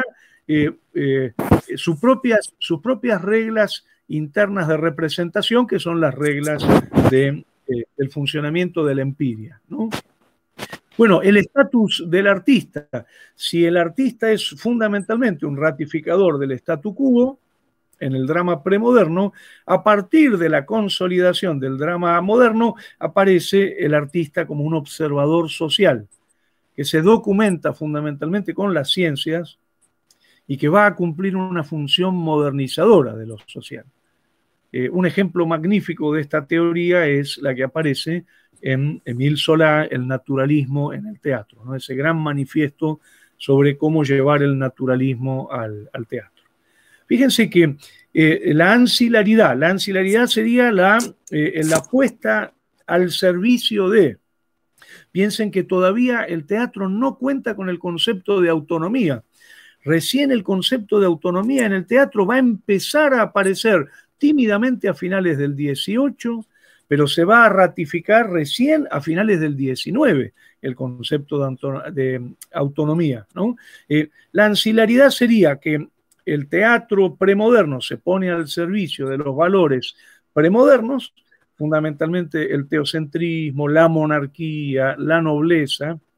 sus propias reglas internas de representación, que son las reglas del funcionamiento de la empiria, ¿no? Bueno, el estatus del artista. Si el artista es fundamentalmente un ratificador del statu quo, en el drama premoderno, a partir de la consolidación del drama moderno, aparece el artista como un observador social, que se documenta fundamentalmente con las ciencias y que va a cumplir una función modernizadora de lo social. Un ejemplo magnífico de esta teoría es la que aparece en Émile Zola, El naturalismo en el teatro, ¿no? Ese gran manifiesto sobre cómo llevar el naturalismo al teatro. Fíjense que la ancilaridad sería la puesta al servicio de. Piensen que todavía el teatro no cuenta con el concepto de autonomía. Recién el concepto de autonomía en el teatro va a empezar a aparecer tímidamente a finales del 18, pero se va a ratificar recién a finales del 19, el concepto de autonomía, ¿no? La ancilaridad sería que el teatro premoderno se pone al servicio de los valores premodernos, fundamentalmente el teocentrismo, la monarquía, la nobleza,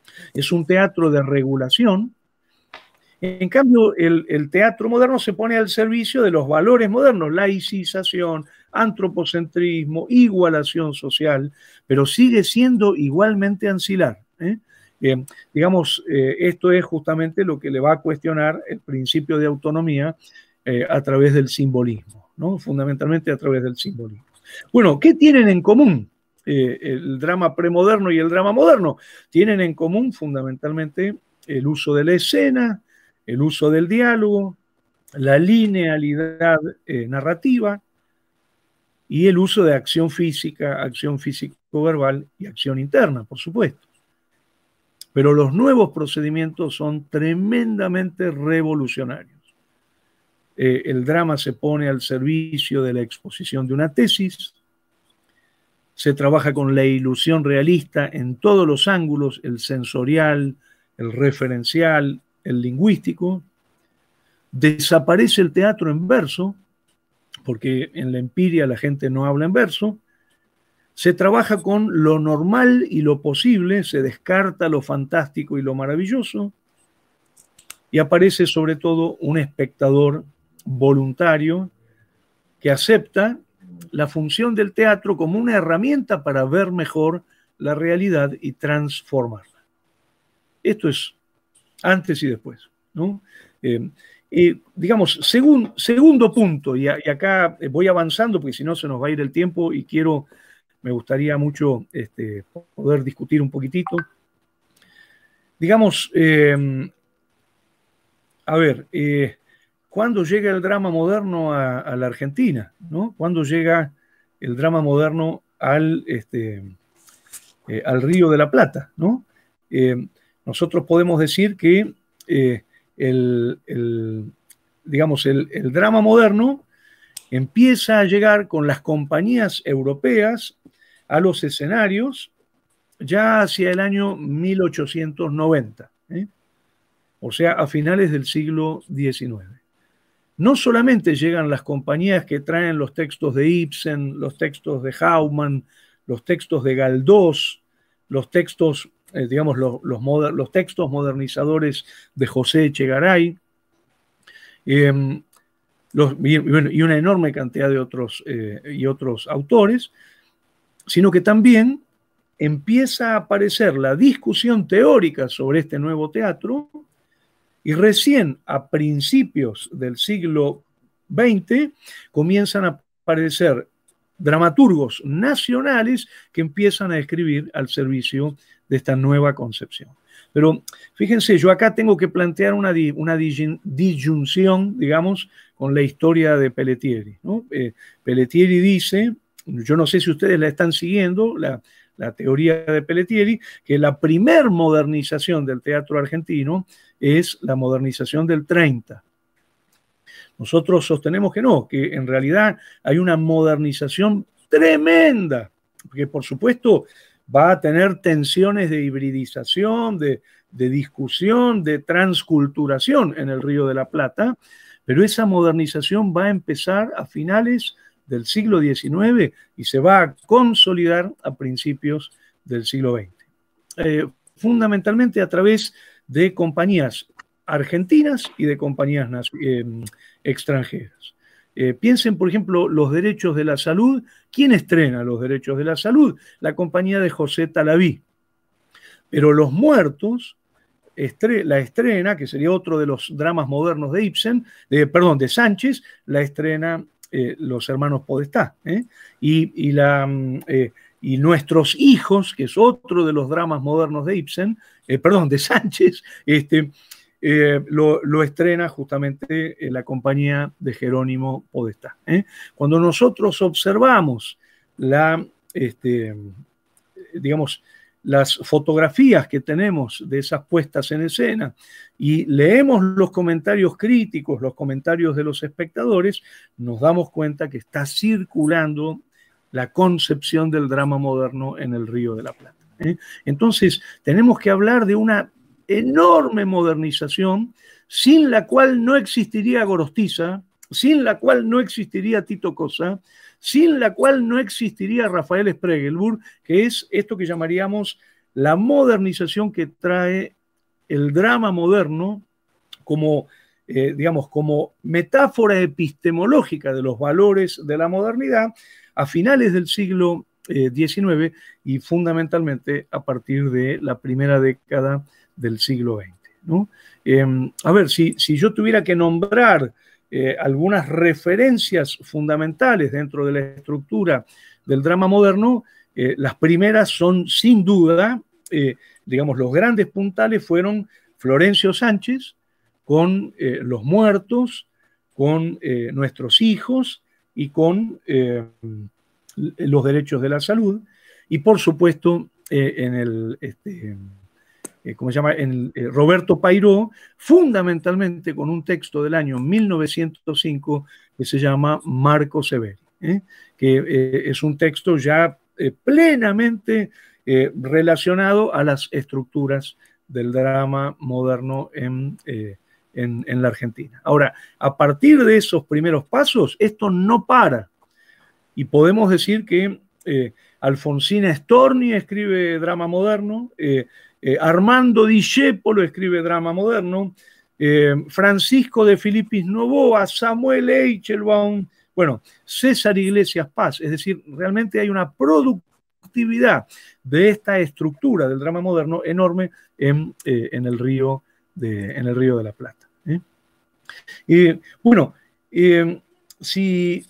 Es un teatro de regulación. En cambio, el teatro moderno se pone al servicio de los valores modernos, laicización, antropocentrismo, igualación social, pero sigue siendo igualmente ancilar. Digamos, esto es justamente lo que le va a cuestionar el principio de autonomía a través del simbolismo, ¿no? Fundamentalmente a través del simbolismo. Bueno, ¿qué tienen en común el drama premoderno y el drama moderno? Tienen en común fundamentalmente el uso de la escena, el uso del diálogo, la linealidad narrativa y el uso de acción físico-verbal y acción interna, por supuesto. Pero los nuevos procedimientos son tremendamente revolucionarios. El drama se pone al servicio de la exposición de una tesis, se trabaja con la ilusión realista en todos los ángulos, el sensorial, el referencial, el lingüístico. Desaparece el teatro en verso, porque en la empiria la gente no habla en verso. Se trabaja con lo normal y lo posible, se descarta lo fantástico y lo maravilloso, y aparece sobre todo un espectador voluntario que acepta la función del teatro como una herramienta para ver mejor la realidad y transformarla. Esto es antes y después, ¿no? Digamos, segundo punto, y acá voy avanzando porque si no se nos va a ir el tiempo y me gustaría mucho poder discutir un poquitito. Digamos, a ver, ¿cuándo llega el drama moderno a la Argentina, ¿no? ¿Cuándo llega el drama moderno al Río de la Plata, ¿no? Nosotros podemos decir que digamos, el drama moderno empieza a llegar con las compañías europeas a los escenarios ya hacia el año 1890, o sea, a finales del siglo XIX. No solamente llegan las compañías que traen los textos de Ibsen, los textos de Haumann, los textos de Galdós, los textos, digamos, los textos modernizadores de José Echegaray, y una enorme cantidad de otros autores, sino que también empieza a aparecer la discusión teórica sobre este nuevo teatro, y recién a principios del siglo XX comienzan a aparecer dramaturgos nacionales que empiezan a escribir al servicio de esta nueva concepción. Pero fíjense, yo acá tengo que plantear una disyunción, digamos, con la historia de Pelletieri, ¿no? Pelletieri dice, yo no sé si ustedes la están siguiendo, la teoría de Pelletieri, que la primer modernización del teatro argentino es la modernización del 30. Nosotros sostenemos que no, que en realidad hay una modernización tremenda, que por supuesto va a tener tensiones de hibridización, de discusión, de transculturación en el Río de la Plata, pero esa modernización va a empezar a finales del siglo XIX y se va a consolidar a principios del siglo XX. Fundamentalmente a través de compañías argentinas y de compañías extranjeras. Piensen, por ejemplo, los derechos de la salud. ¿Quién estrena los derechos de la salud? La compañía de José Talaví. Pero Los Muertos la estrena, que sería otro de los dramas modernos de Ibsen, de Sánchez, la estrena los hermanos Podestá. Y Nuestros Hijos, que es otro de los dramas modernos de Ibsen, de Sánchez, lo estrena justamente la compañía de Jerónimo Podestá. Cuando nosotros observamos digamos, las fotografías que tenemos de esas puestas en escena y leemos los comentarios críticos, los comentarios de los espectadores, nos damos cuenta que está circulando la concepción del drama moderno en el Río de la Plata. Entonces, tenemos que hablar de una enorme modernización sin la cual no existiría Gorostiza, sin la cual no existiría Tito Cosa, sin la cual no existiría Rafael Spregelburg, que es esto que llamaríamos la modernización que trae el drama moderno como, digamos, como metáfora epistemológica de los valores de la modernidad a finales del siglo XIX y fundamentalmente a partir de la primera década del siglo XX, ¿no? A ver, si yo tuviera que nombrar algunas referencias fundamentales dentro de la estructura del drama moderno, las primeras son sin duda, digamos, los grandes puntales fueron Florencio Sánchez con Los Muertos, con Nuestros Hijos y con Los Derechos de la Salud, y por supuesto en el ¿cómo se llama? Roberto Pairó, fundamentalmente con un texto del año 1905 que se llama Marco Severi, que es un texto ya plenamente relacionado a las estructuras del drama moderno en la Argentina. Ahora, a partir de esos primeros pasos, esto no para. Y podemos decir que Alfonsina Storni escribe drama moderno, Armando Discepolo escribe drama moderno, Francisco de Filipis Novoa, Samuel Eichelbaum, bueno, César Iglesias Paz. Es decir, realmente hay una productividad de esta estructura del drama moderno enorme en el Río de la Plata. Bueno, si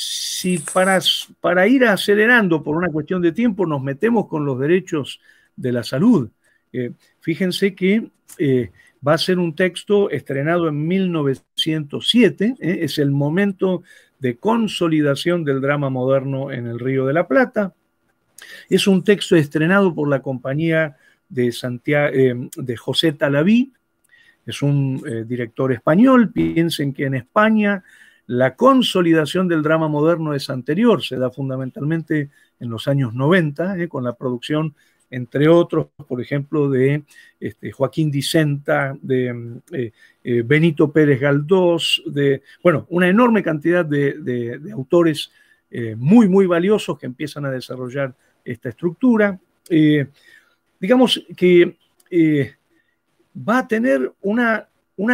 para ir acelerando por una cuestión de tiempo nos metemos con los derechos de la salud, fíjense que va a ser un texto estrenado en 1907, es el momento de consolidación del drama moderno en el Río de la Plata. Es un texto estrenado por la compañía de José Talaví, es un director español. Piensen que en España la consolidación del drama moderno es anterior, se da fundamentalmente en los años 90, con la producción, entre otros, por ejemplo, de Joaquín Dicenta, de Benito Pérez Galdós, bueno, una enorme cantidad de autores muy, muy valiosos que empiezan a desarrollar esta estructura. Digamos que va a tener una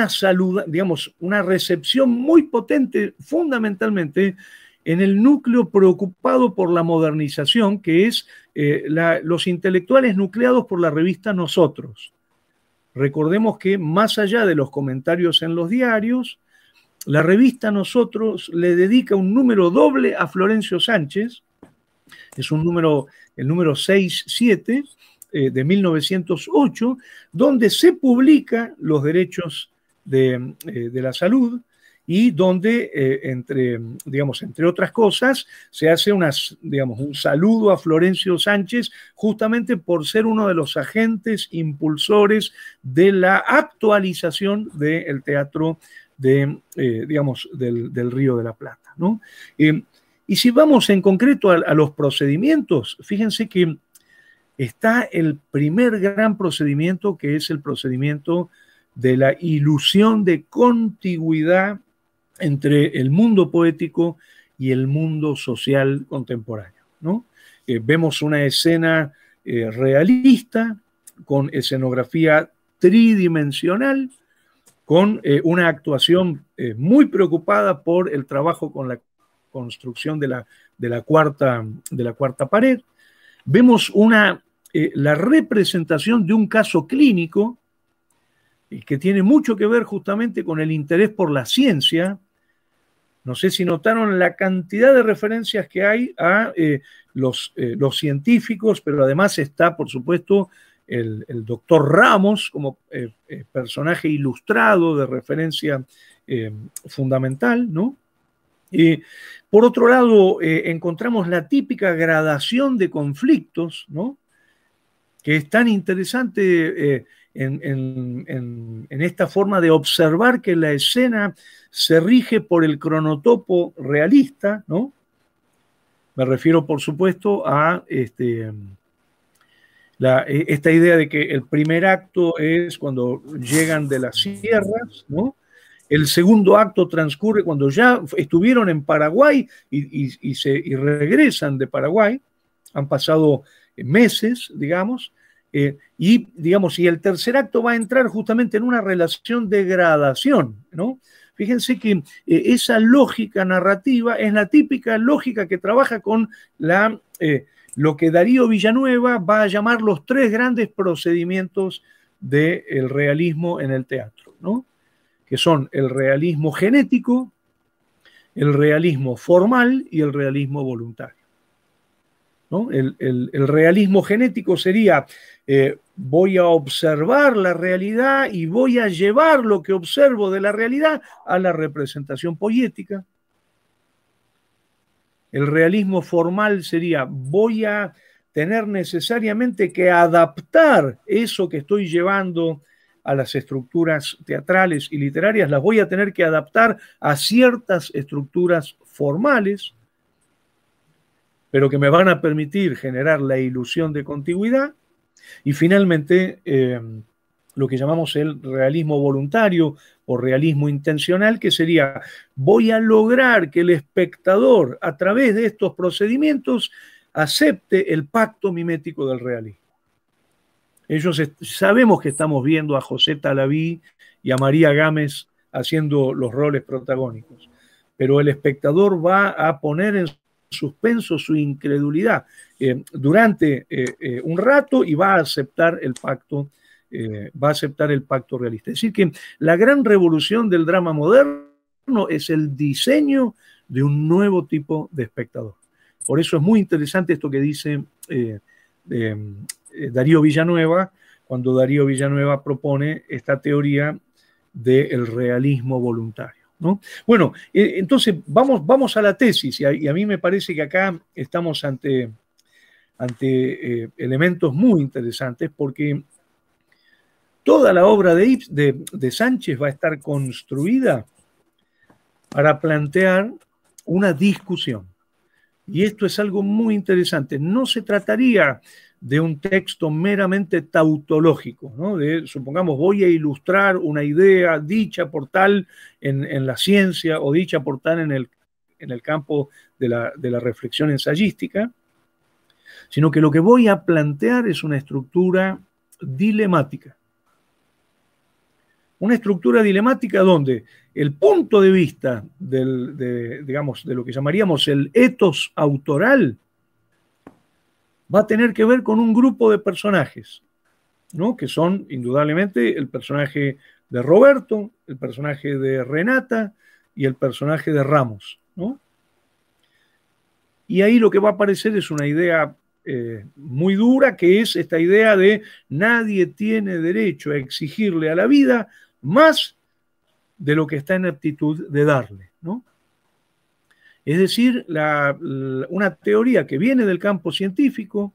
recepción muy potente, fundamentalmente en el núcleo preocupado por la modernización, que es los intelectuales nucleados por la revista Nosotros. Recordemos que más allá de los comentarios en los diarios, la revista Nosotros le dedica un número doble a Florencio Sánchez, es el número 6-7 de 1908, donde se publica los derechos de la salud y donde, entre otras cosas, se hace un saludo a Florencio Sánchez justamente por ser uno de los agentes impulsores de la actualización del teatro del Río de la Plata, ¿no? Y si vamos en concreto a los procedimientos, fíjense que está el primer gran procedimiento, que es el procedimiento de la ilusión de contigüidad entre el mundo poético y el mundo social contemporáneo, ¿no? Vemos una escena realista, con escenografía tridimensional, con una actuación muy preocupada por el trabajo con la construcción de la cuarta pared. Vemos la representación de un caso clínico que tiene mucho que ver justamente con el interés por la ciencia. No sé si notaron la cantidad de referencias que hay a los científicos, pero además está, por supuesto, el doctor Ramos como personaje ilustrado de referencia fundamental, ¿no? Por otro lado, encontramos la típica gradación de conflictos, ¿no? Que es tan interesante en esta forma de observar que la escena se rige por el cronotopo realista, ¿no? Me refiero, por supuesto, a esta idea de que el primer acto es cuando llegan de las sierras, ¿no? El segundo acto transcurre cuando ya estuvieron en Paraguay y regresan de Paraguay. Han pasado meses, digamos, Y, digamos, y el tercer acto va a entrar justamente en una relación de gradación, ¿no? Fíjense que esa lógica narrativa es la típica lógica que trabaja con lo que Darío Villanueva va a llamar los tres grandes procedimientos del realismo en el teatro, ¿no? Que son el realismo genético, el realismo formal y el realismo voluntario, ¿no? El realismo genético sería voy a observar la realidad y voy a llevar lo que observo de la realidad a la representación poética. El realismo formal sería voy a tener necesariamente que adaptar eso que estoy llevando a las estructuras teatrales y literarias, las voy a tener que adaptar a ciertas estructuras formales, pero que me van a permitir generar la ilusión de contigüidad. Y finalmente, lo que llamamos el realismo voluntario o realismo intencional, que sería, voy a lograr que el espectador, a través de estos procedimientos, acepte el pacto mimético del realismo. Sabemos que estamos viendo a José Talaví y a María Gámez haciendo los roles protagónicos, pero el espectador va a poner en suspenso su incredulidad durante un rato y va a aceptar el pacto realista. Es decir, que la gran revolución del drama moderno es el diseño de un nuevo tipo de espectador. Por eso es muy interesante esto que dice Darío Villanueva, cuando Darío Villanueva propone esta teoría del realismo voluntario, ¿no? Bueno, entonces vamos a la tesis, y a mí me parece que acá estamos ante elementos muy interesantes, porque toda la obra de Sánchez va a estar construida para plantear una discusión. Y esto es algo muy interesante. No se trataría de un texto meramente tautológico, ¿no? Supongamos, voy a ilustrar una idea dicha por tal en la ciencia o dicha por tal en el campo de la reflexión ensayística, sino que lo que voy a plantear es una estructura dilemática. Una estructura dilemática donde el punto de vista de lo que llamaríamos el ethos autoral va a tener que ver con un grupo de personajes, ¿no? Que son indudablemente el personaje de Roberto, el personaje de Renata y el personaje de Ramos, ¿no? Y ahí lo que va a aparecer es una idea muy dura, que es esta idea de nadie tiene derecho a exigirle a la vida más de lo que está en aptitud de darle, ¿no? Es decir, una teoría que viene del campo científico,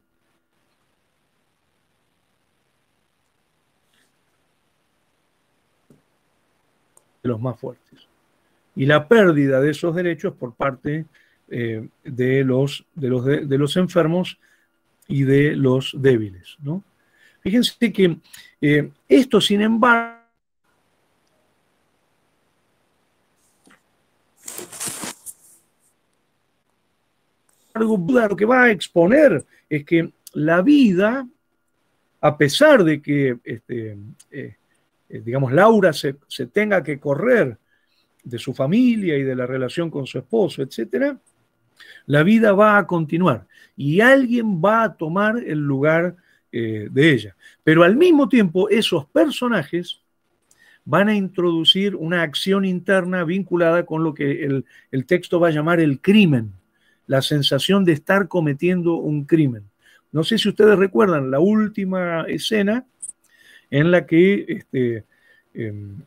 de los más fuertes, y la pérdida de esos derechos por parte de los enfermos y de los débiles, ¿no? Fíjense que esto, sin embargo, lo que va a exponer es que la vida, a pesar de que Laura se tenga que correr de su familia y de la relación con su esposo, etcétera, la vida va a continuar y alguien va a tomar el lugar de ella. Pero al mismo tiempo, esos personajes van a introducir una acción interna vinculada con lo que el texto va a llamar el crimen, la sensación de estar cometiendo un crimen. No sé si ustedes recuerdan la última escena en la que, en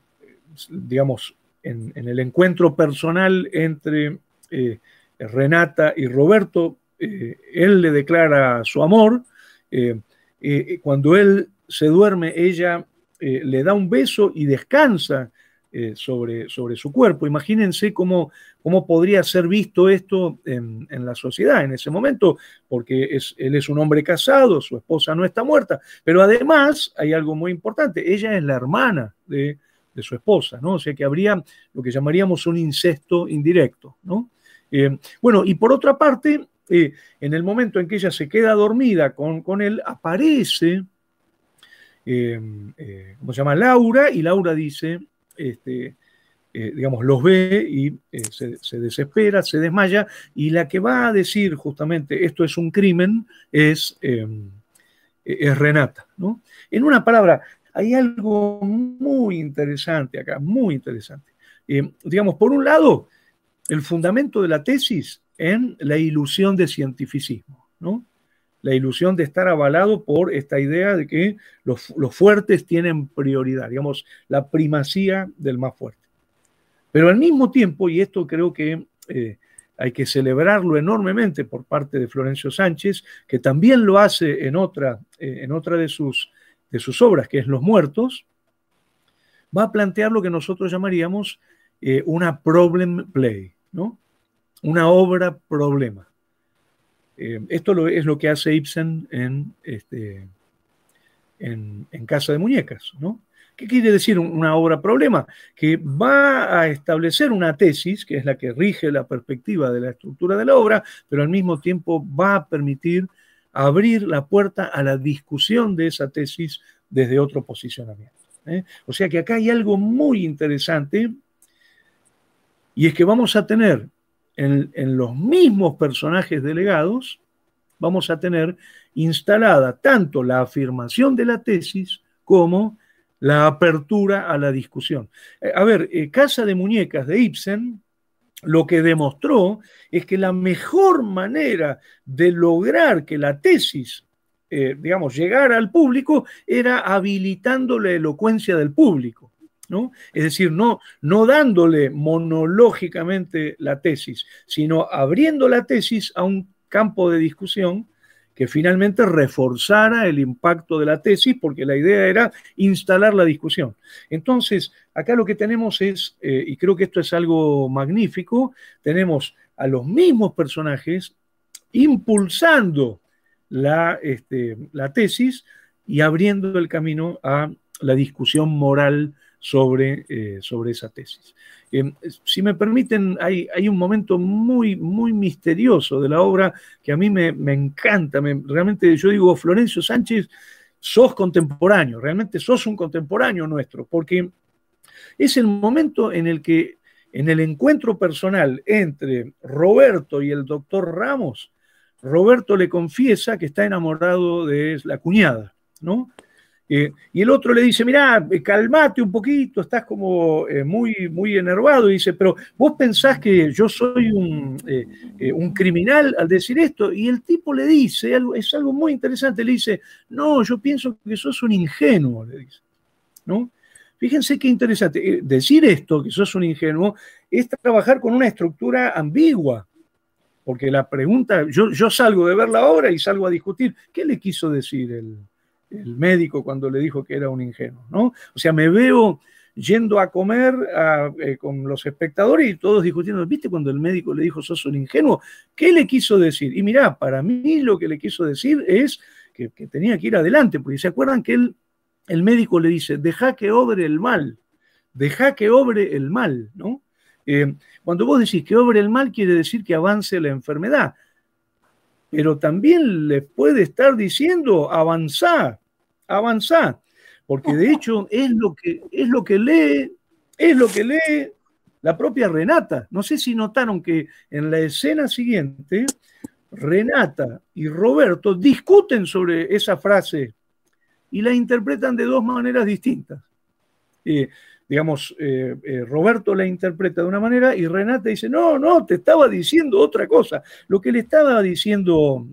el encuentro personal entre Renata y Roberto, él le declara su amor. Cuando él se duerme, ella le da un beso y descansa sobre su cuerpo. Imagínense cómo podría ser visto esto en la sociedad en ese momento, porque él es un hombre casado, su esposa no está muerta, pero además hay algo muy importante, ella es la hermana de su esposa, ¿no? O sea que habría lo que llamaríamos un incesto indirecto, ¿no? Bueno, y por otra parte, en el momento en que ella se queda dormida con él, aparece ¿cómo se llama? Laura, y Laura dice, digamos, los ve y se desespera, se desmaya, y la que va a decir justamente esto es un crimen es Renata, ¿no? En una palabra, hay algo muy interesante acá, muy interesante. Digamos, por un lado, el fundamento de la tesis en la ilusión de cientificismo, ¿no? La ilusión de estar avalado por esta idea de que los fuertes tienen prioridad, digamos, la primacía del más fuerte. Pero al mismo tiempo, y esto creo que hay que celebrarlo enormemente por parte de Florencio Sánchez, que también lo hace en otra de sus obras, que es Los Muertos, va a plantear lo que nosotros llamaríamos una problem play, ¿no? Una obra problema. Esto es lo que hace Ibsen en Casa de Muñecas, ¿no? ¿Qué quiere decir una obra problema? Que va a establecer una tesis, que es la que rige la perspectiva de la estructura de la obra, pero al mismo tiempo va a permitir abrir la puerta a la discusión de esa tesis desde otro posicionamiento. O sea que acá hay algo muy interesante, y es que vamos a tener en los mismos personajes delegados, vamos a tener instalada tanto la afirmación de la tesis como la apertura a la discusión. A ver, Casa de Muñecas de Ibsen lo que demostró es que la mejor manera de lograr que la tesis, digamos, llegara al público era habilitando la elocuencia del público, ¿no? Es decir, no dándole monológicamente la tesis, sino abriendo la tesis a un campo de discusión que finalmente reforzara el impacto de la tesis, porque la idea era instalar la discusión. Entonces, acá lo que tenemos es, y creo que esto es algo magnífico, tenemos a los mismos personajes impulsando la tesis y abriendo el camino a la discusión moral sobre esa tesis. Si me permiten, hay un momento muy, muy misterioso de la obra que a mí me encanta. Realmente yo digo, Florencio Sánchez, sos contemporáneo, realmente sos un contemporáneo nuestro, porque es el momento en el que, en el encuentro personal entre Roberto y el doctor Ramos, Roberto le confiesa que está enamorado de la cuñada, ¿no? Y el otro le dice, mirá, calmate un poquito, estás como muy, muy enervado. Y dice, pero vos pensás que yo soy un criminal al decir esto. Y el tipo le dice, es algo muy interesante, le dice, no, yo pienso que sos un ingenuo, le dice, ¿no? Fíjense qué interesante. Decir esto, que sos un ingenuo, es trabajar con una estructura ambigua. Porque la pregunta, yo salgo de ver la obra y salgo a discutir, ¿qué le quiso decir el médico cuando le dijo que era un ingenuo, ¿no? O sea, me veo yendo a comer con los espectadores y todos discutiendo, ¿viste cuando el médico le dijo sos un ingenuo? ¿Qué le quiso decir? Y mirá, para mí lo que le quiso decir es que tenía que ir adelante, porque se acuerdan que el médico le dice, deja que obre el mal, ¿no? Cuando vos decís que obre el mal quiere decir que avance la enfermedad, pero también le puede estar diciendo avanzá, porque de hecho es lo que lee la propia Renata. No sé si notaron que en la escena siguiente Renata y Roberto discuten sobre esa frase y la interpretan de dos maneras distintas. Digamos, Roberto la interpreta de una manera y Renata dice, no, te estaba diciendo otra cosa. Lo que le estaba diciendo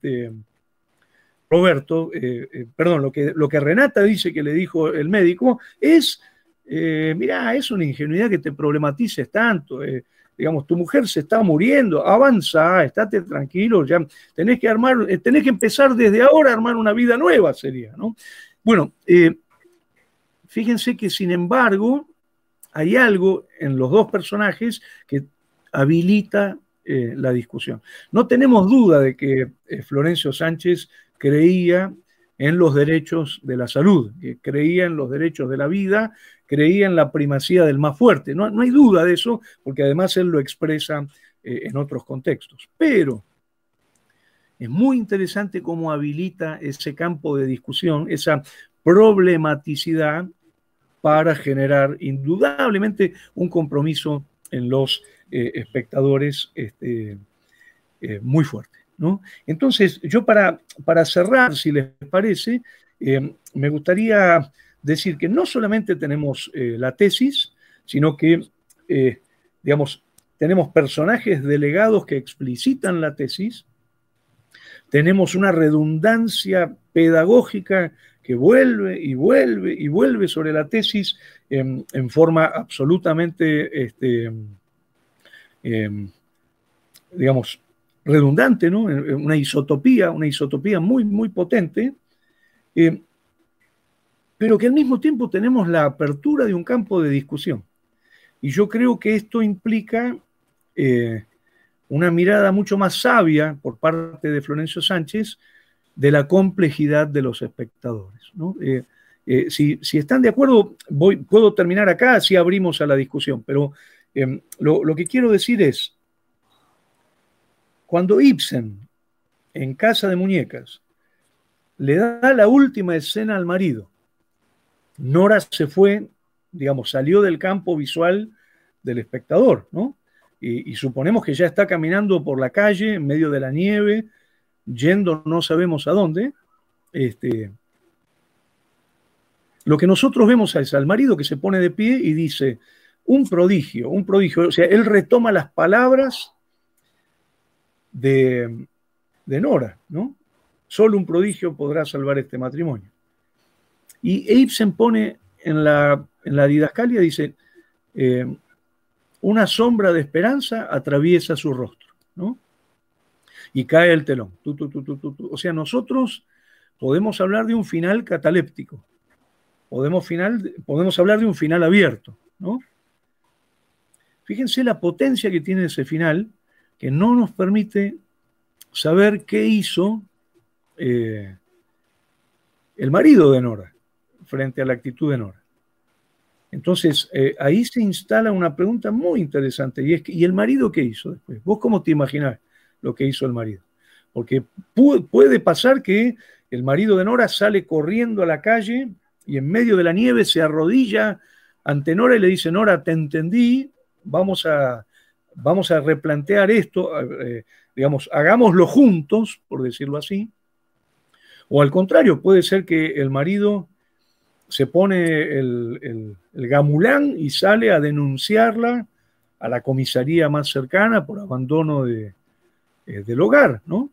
Roberto, perdón, lo que Renata dice que le dijo el médico es, mirá, es una ingenuidad que te problematices tanto, digamos, tu mujer se está muriendo, avanza, estate tranquilo, ya tenés que empezar desde ahora a armar una vida nueva, sería, ¿no? Bueno, fíjense que sin embargo hay algo en los dos personajes que habilita la discusión. No tenemos duda de que Florencio Sánchez creía en los derechos de la salud, que creía en los derechos de la vida, creía en la primacía del más fuerte. No hay duda de eso, porque además él lo expresa en otros contextos. Pero es muy interesante cómo habilita ese campo de discusión, esa problematicidad para generar indudablemente un compromiso en los espectadores muy fuerte, ¿no? Entonces, yo para cerrar, si les parece, me gustaría decir que no solamente tenemos la tesis, sino que, digamos, tenemos personajes delegados que explicitan la tesis, tenemos una redundancia pedagógica que vuelve y vuelve y vuelve sobre la tesis en forma absolutamente, digamos, redundante, ¿no? Una isotopía muy, muy potente, pero que al mismo tiempo tenemos la apertura de un campo de discusión. Y yo creo que esto implica una mirada mucho más sabia por parte de Florencio Sánchez de la complejidad de los espectadores, ¿no? Si están de acuerdo, puedo terminar acá, así abrimos a la discusión, pero lo que quiero decir es, cuando Ibsen, en Casa de Muñecas, le da la última escena al marido, Nora se fue, digamos, salió del campo visual del espectador, ¿no? Y suponemos que ya está caminando por la calle, en medio de la nieve, yendo no sabemos a dónde. Lo que nosotros vemos es al marido que se pone de pie y dice, un prodigio, o sea, él retoma las palabras de Nora, ¿no? Solo un prodigio podrá salvar este matrimonio. Y Ibsen pone en la didascalia, dice, una sombra de esperanza atraviesa su rostro, ¿no? Y cae el telón. O sea, nosotros podemos hablar de un final cataléptico, podemos hablar de un final abierto, ¿no? Fíjense la potencia que tiene ese final, que no nos permite saber qué hizo el marido de Nora frente a la actitud de Nora. Entonces, ahí se instala una pregunta muy interesante, y es que, ¿y el marido qué hizo después? ¿Vos cómo te imaginás lo que hizo el marido? Porque puede pasar que el marido de Nora sale corriendo a la calle y en medio de la nieve se arrodilla ante Nora y le dice, Nora, te entendí, vamos a replantear esto, digamos, hagámoslo juntos, por decirlo así. O al contrario, puede ser que el marido se pone el gamulán y sale a denunciarla a la comisaría más cercana por abandono del hogar, ¿no?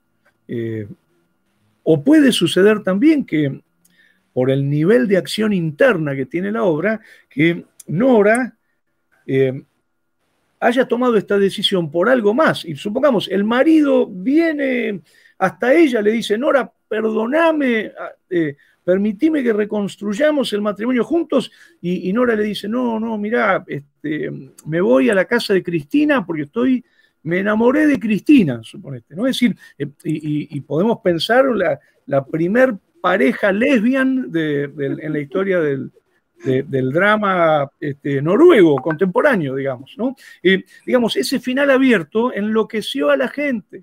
O puede suceder también que por el nivel de acción interna que tiene la obra, que Nora haya tomado esta decisión por algo más. Y supongamos, el marido viene hasta ella, le dice, Nora, perdóname, permitime que reconstruyamos el matrimonio juntos, y Nora le dice, no, mirá, me voy a la casa de Cristina porque me enamoré de Cristina, suponete, ¿no? Es decir, y podemos pensar la primer pareja lesbian en la historia del drama noruego contemporáneo, digamos, ¿no? Digamos, ese final abierto enloqueció a la gente,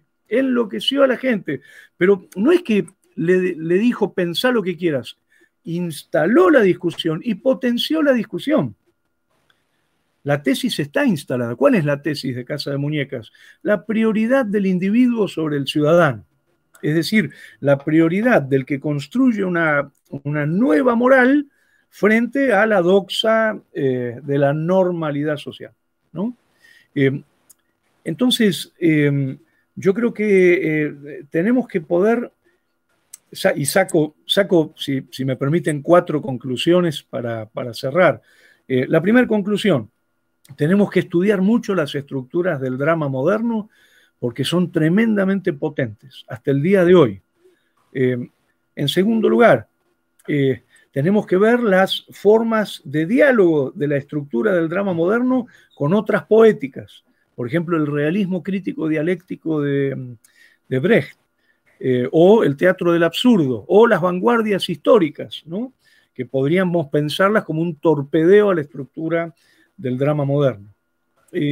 pero no es que le dijo, pensá lo que quieras, instaló la discusión y potenció la discusión. La tesis está instalada. ¿Cuál es la tesis de Casa de Muñecas? La prioridad del individuo sobre el ciudadano. Es decir, la prioridad del que construye una nueva moral frente a la doxa de la normalidad social, ¿no? Entonces, yo creo que tenemos que poder, y saco si me permiten, 4 conclusiones para cerrar. La primera conclusión, tenemos que estudiar mucho las estructuras del drama moderno porque son tremendamente potentes hasta el día de hoy. En segundo lugar, tenemos que ver las formas de diálogo de la estructura del drama moderno con otras poéticas. Por ejemplo, el realismo crítico dialéctico de Brecht, o el teatro del absurdo, o las vanguardias históricas, ¿no? Que podríamos pensarlas como un torpedeo a la estructura del drama moderno.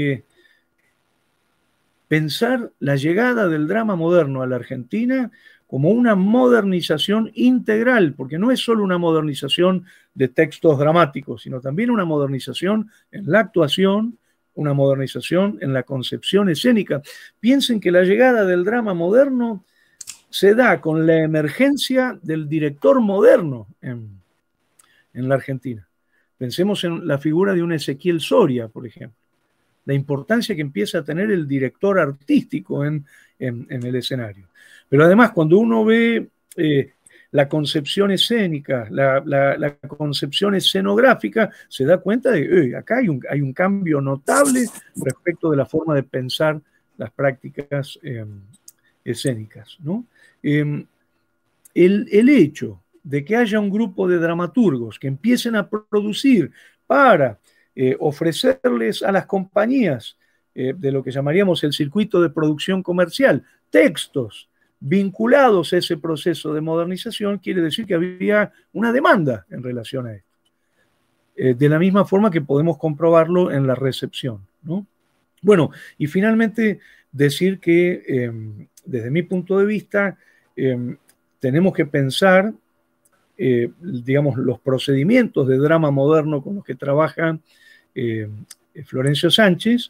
Pensar la llegada del drama moderno a la Argentina como una modernización integral, porque no es solo una modernización de textos dramáticos, sino también una modernización en la actuación, una modernización en la concepción escénica. Piensen que la llegada del drama moderno se da con la emergencia del director moderno en la Argentina. Pensemos en la figura de un Ezequiel Soria, por ejemplo. La importancia que empieza a tener el director artístico en el escenario. Pero además, cuando uno ve la concepción escénica, la concepción escenográfica, se da cuenta de que acá hay un cambio notable respecto de la forma de pensar las prácticas escénicas, ¿no? El hecho de que haya un grupo de dramaturgos que empiecen a producir para ofrecerles a las compañías de lo que llamaríamos el circuito de producción comercial, textos vinculados a ese proceso de modernización, quiere decir que había una demanda en relación a esto. De la misma forma que podemos comprobarlo en la recepción, ¿no? Bueno, y finalmente decir que desde mi punto de vista tenemos que pensar digamos, los procedimientos de drama moderno con los que trabaja Florencio Sánchez,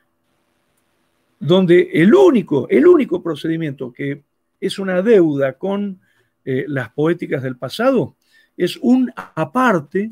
donde el único procedimiento que es una deuda con las poéticas del pasado es un aparte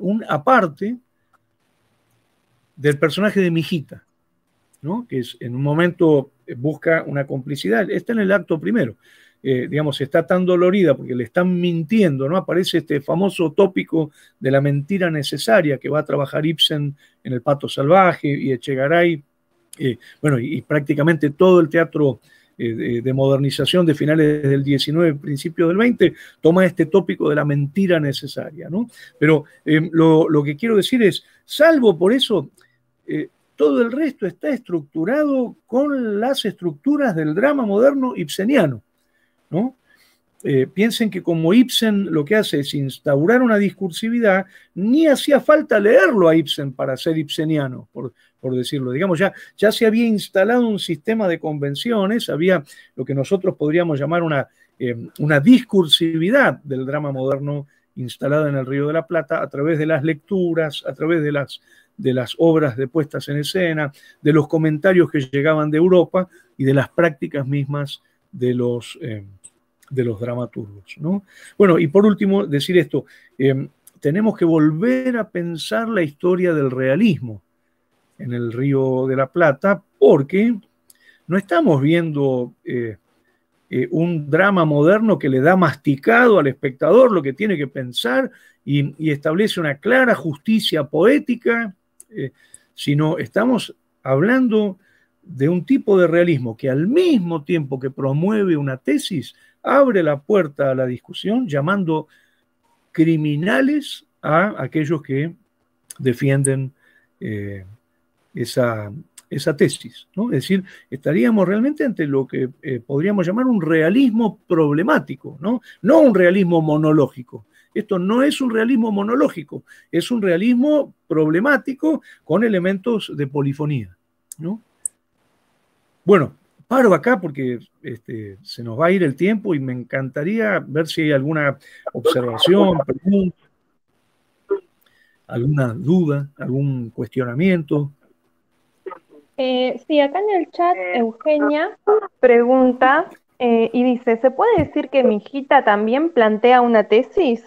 del personaje de Mijita, ¿no? Que es, en un momento busca una complicidad. Está en el acto primero. Digamos, está tan dolorida porque le están mintiendo, ¿no? Aparece este famoso tópico de la mentira necesaria que va a trabajar Ibsen en El Pato Salvaje y Echegaray, bueno, y prácticamente todo el teatro de modernización de finales del 19, principios del 20, toma este tópico de la mentira necesaria, ¿no? Pero lo que quiero decir es, salvo por eso, todo el resto está estructurado con las estructuras del drama moderno ibseniano, ¿no? Piensen que como Ibsen lo que hace es instaurar una discursividad, ni hacía falta leerlo a Ibsen para ser ibseniano, por decirlo. Digamos, ya se había instalado un sistema de convenciones, había lo que nosotros podríamos llamar una discursividad del drama moderno instalada en el Río de la Plata a través de las lecturas, a través de las obras de puestas en escena, de los comentarios que llegaban de Europa y de las prácticas mismas de los dramaturgos, ¿no? Bueno, y por último, decir esto, tenemos que volver a pensar la historia del realismo en el Río de la Plata, porque no estamos viendo un drama moderno que le da masticado al espectador lo que tiene que pensar y establece una clara justicia poética, sino estamos hablando de un tipo de realismo que al mismo tiempo que promueve una tesis, abre la puerta a la discusión llamando criminales a aquellos que defienden esa tesis, ¿no? Es decir, estaríamos realmente ante lo que podríamos llamar un realismo problemático, ¿no? No un realismo monológico. Esto no es un realismo monológico, es un realismo problemático con elementos de polifonía, ¿no? Bueno, paro acá porque se nos va a ir el tiempo y me encantaría ver si hay alguna observación, pregunta, alguna duda, algún cuestionamiento. Sí, acá en el chat Eugenia pregunta y dice, ¿se puede decir que Mijita también plantea una tesis?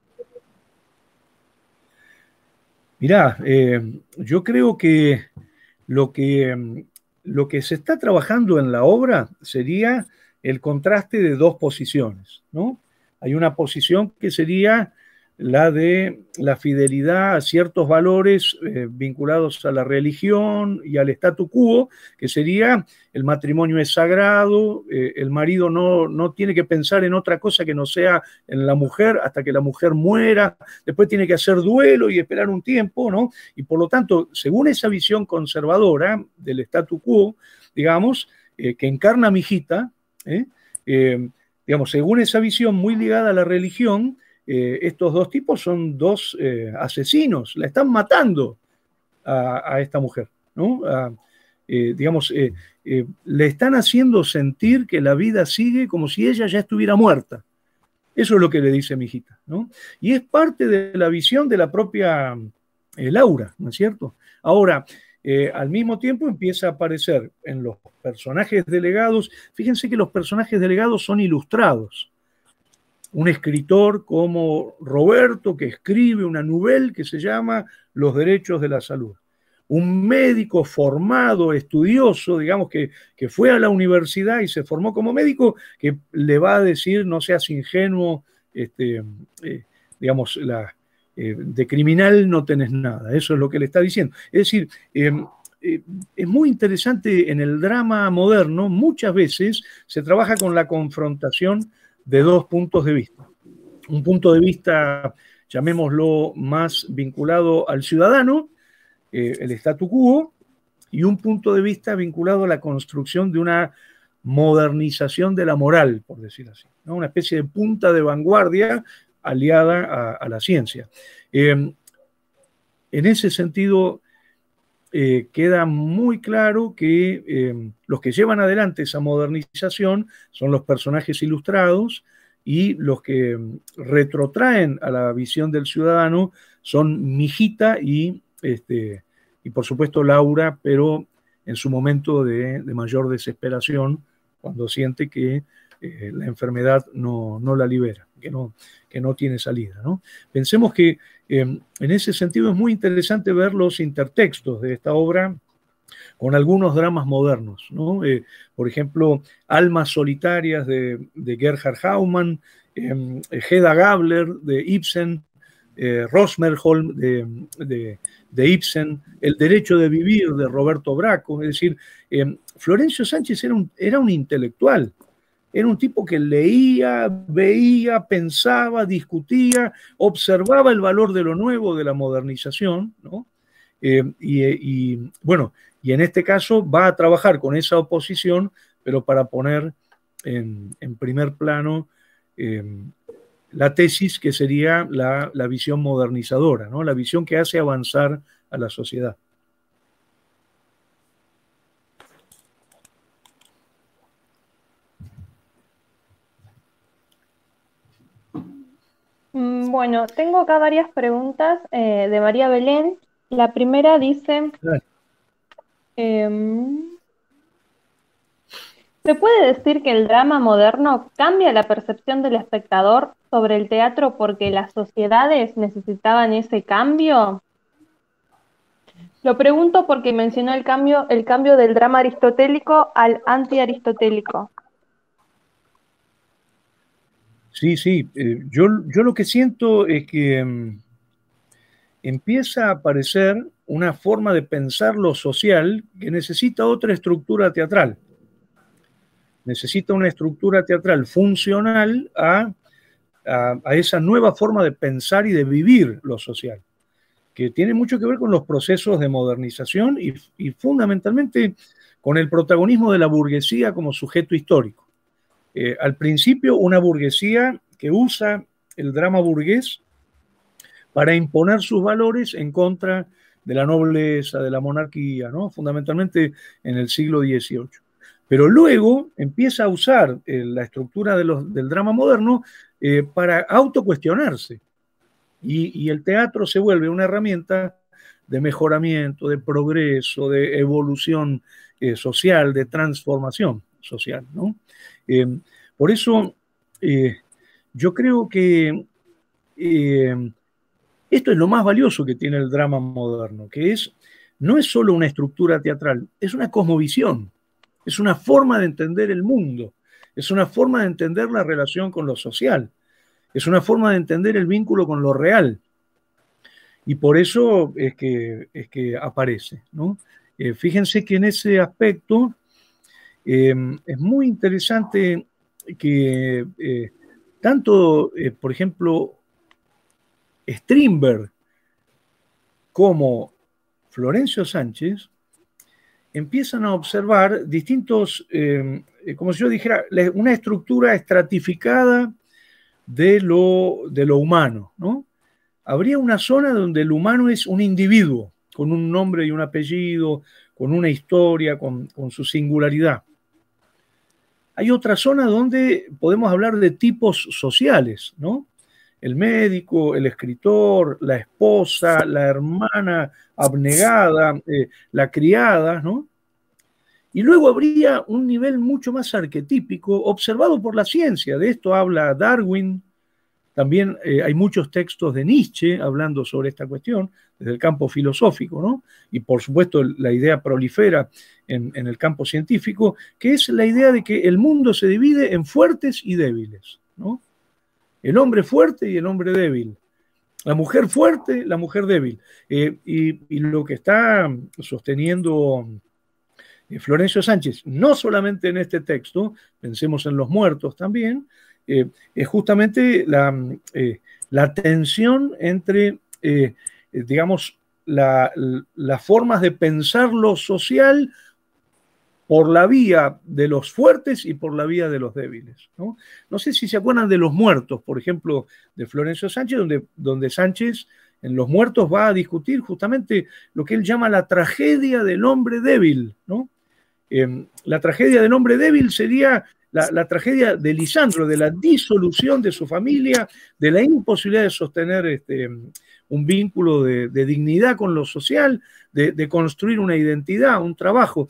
Mirá, yo creo que lo que se está trabajando en la obra sería el contraste de dos posiciones, ¿no? Hay una posición que sería la de la fidelidad a ciertos valores vinculados a la religión y al statu quo, que sería el matrimonio es sagrado, el marido no tiene que pensar en otra cosa que no sea en la mujer hasta que la mujer muera, después tiene que hacer duelo y esperar un tiempo, ¿no? Y por lo tanto, según esa visión conservadora del statu quo, digamos, que encarna Mijita, digamos, según esa visión muy ligada a la religión, estos dos tipos son dos asesinos, la están matando a esta mujer, ¿no? digamos, le están haciendo sentir que la vida sigue como si ella ya estuviera muerta. Eso es lo que le dice mi hijita, ¿no? Y es parte de la visión de la propia Laura, ¿no es cierto? Ahora, al mismo tiempo empieza a aparecer en los personajes delegados, fíjense que los personajes delegados son ilustrados. Un escritor como Roberto, que escribe una novela que se llama Los derechos de la salud. Un médico formado, estudioso, digamos, que fue a la universidad y se formó como médico, que le va a decir, no seas ingenuo, digamos, de criminal no tenés nada. Eso es lo que le está diciendo. Es decir, es muy interesante en el drama moderno, muchas veces se trabaja con la confrontación de dos puntos de vista. Un punto de vista, llamémoslo, más vinculado al ciudadano, el statu quo, y un punto de vista vinculado a la construcción de una modernización de la moral, por decir así, ¿no? Una especie de punta de vanguardia aliada a la ciencia. En ese sentido, queda muy claro que los que llevan adelante esa modernización son los personajes ilustrados, y los que retrotraen a la visión del ciudadano son Mijita y por supuesto Laura, pero en su momento de mayor desesperación, cuando siente que la enfermedad no la libera, que no tiene salida, ¿no? Pensemos que en ese sentido es muy interesante ver los intertextos de esta obra con algunos dramas modernos, ¿no? Por ejemplo, Almas solitarias de Gerhard Hauptmann, Hedda Gabler de Ibsen, Rosmerholm de Ibsen, El derecho de vivir de Roberto Bracco. Es decir, Florencio Sánchez era un intelectual, era un tipo que leía, veía, pensaba, discutía, observaba el valor de lo nuevo, de la modernización, ¿no? Bueno, y en este caso va a trabajar con esa oposición, pero para poner en primer plano la tesis que sería la visión modernizadora, ¿no? La visión que hace avanzar a la sociedad. Bueno, tengo acá varias preguntas de María Belén. La primera dice, ¿se puede decir que el drama moderno cambia la percepción del espectador sobre el teatro porque las sociedades necesitaban ese cambio? Lo pregunto porque mencionó el cambio del drama aristotélico al anti-aristotélico. Sí, sí. Yo lo que siento es que empieza a aparecer una forma de pensar lo social que necesita otra estructura teatral. Necesita una estructura teatral funcional a esa nueva forma de pensar y de vivir lo social, que tiene mucho que ver con los procesos de modernización y fundamentalmente con el protagonismo de la burguesía como sujeto histórico. Al principio, una burguesía que usa el drama burgués para imponer sus valores en contra de la nobleza, de la monarquía, ¿no? Fundamentalmente en el siglo XVIII. Pero luego empieza a usar la estructura del drama moderno para autocuestionarse. Y el teatro se vuelve una herramienta de mejoramiento, de progreso, de evolución social, de transformación social, ¿no? Por eso yo creo que esto es lo más valioso que tiene el drama moderno, que no es solo una estructura teatral, es una cosmovisión, es una forma de entender el mundo, es una forma de entender la relación con lo social, es una forma de entender el vínculo con lo real. Y por eso es que aparece, ¿no? Fíjense que en ese aspecto es muy interesante que tanto, por ejemplo, Strindberg como Florencio Sánchez empiezan a observar distintos, como si yo dijera, una estructura estratificada de lo humano, ¿no? Habría una zona donde el humano es un individuo, con un nombre y un apellido, con una historia, con su singularidad. Hay otra zona donde podemos hablar de tipos sociales, ¿no? El médico, el escritor, la esposa, la hermana abnegada, la criada, ¿no? Y luego habría un nivel mucho más arquetípico, observado por la ciencia. De esto habla Darwin. También hay muchos textos de Nietzsche hablando sobre esta cuestión, desde el campo filosófico, ¿no? Y por supuesto la idea prolifera en el campo científico, que es la idea de que el mundo se divide en fuertes y débiles, ¿no? El hombre fuerte y el hombre débil. La mujer fuerte, la mujer débil. Y lo que está sosteniendo Florencio Sánchez, no solamente en este texto, pensemos en los muertos también, es justamente la tensión entre, digamos, las formas de pensar lo social por la vía de los fuertes y por la vía de los débiles, ¿no? No sé si se acuerdan de Los Muertos, por ejemplo, de Florencio Sánchez, donde Sánchez en Los Muertos va a discutir justamente lo que él llama la tragedia del hombre débil, ¿no? La tragedia del hombre débil sería la tragedia de Lisandro, de la disolución de su familia, de la imposibilidad de sostener un vínculo de dignidad con lo social, de construir una identidad, un trabajo.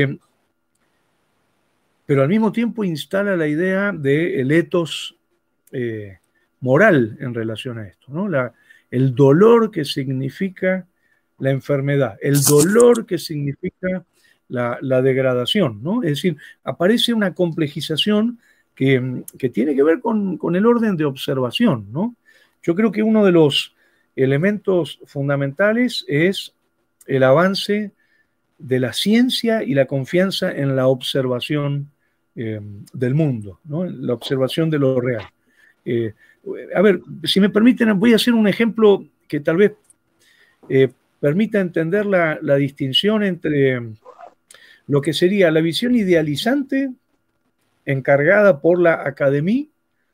Pero al mismo tiempo instala la idea del ethos moral en relación a esto, ¿no? El dolor que significa la enfermedad, el dolor que significa la degradación, ¿no? Es decir, aparece una complejización que tiene que ver con el orden de observación, ¿no? Yo creo que uno de los elementos fundamentales es el avance de la ciencia y la confianza en la observación del mundo, ¿no? La observación de lo real. A ver, si me permiten, voy a hacer un ejemplo que tal vez permita entender la distinción entre lo que sería la visión idealizante encargada por la Académie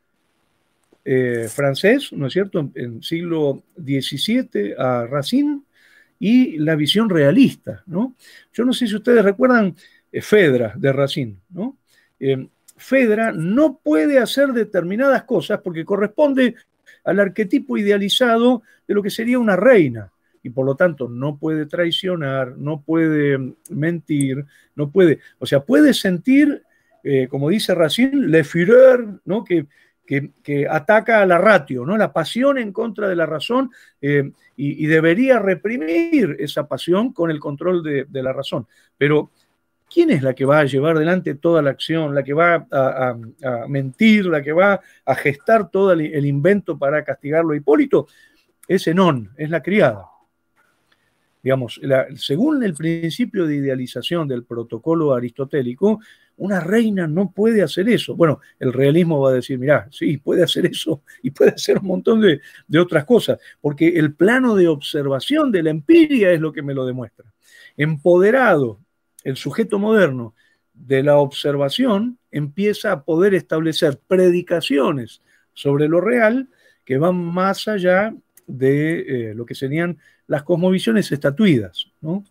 francés, ¿no es cierto?, en siglo XVII a Racine, y la visión realista, ¿no? Yo no sé si ustedes recuerdan Phèdre de Racine, ¿no? Phèdre no puede hacer determinadas cosas porque corresponde al arquetipo idealizado de lo que sería una reina, y por lo tanto no puede traicionar, no puede mentir, no puede, o sea, puede sentir, como dice Racine, le fureur, ¿no? que ataca a la ratio, ¿no? La pasión en contra de la razón, y debería reprimir esa pasión con el control de la razón. Pero ¿quién es la que va a llevar adelante toda la acción, la que va a mentir, la que va a gestar todo el invento para castigarlo a Hipólito? Es Zenón, es la criada. Digamos, según el principio de idealización del protocolo aristotélico, una reina no puede hacer eso. Bueno, el realismo va a decir, mirá, sí, puede hacer eso y puede hacer un montón de otras cosas, porque el plano de observación de la empiria es lo que me lo demuestra. Empoderado el sujeto moderno de la observación, empieza a poder establecer predicaciones sobre lo real que van más allá de lo que serían las cosmovisiones estatuidas, ¿no?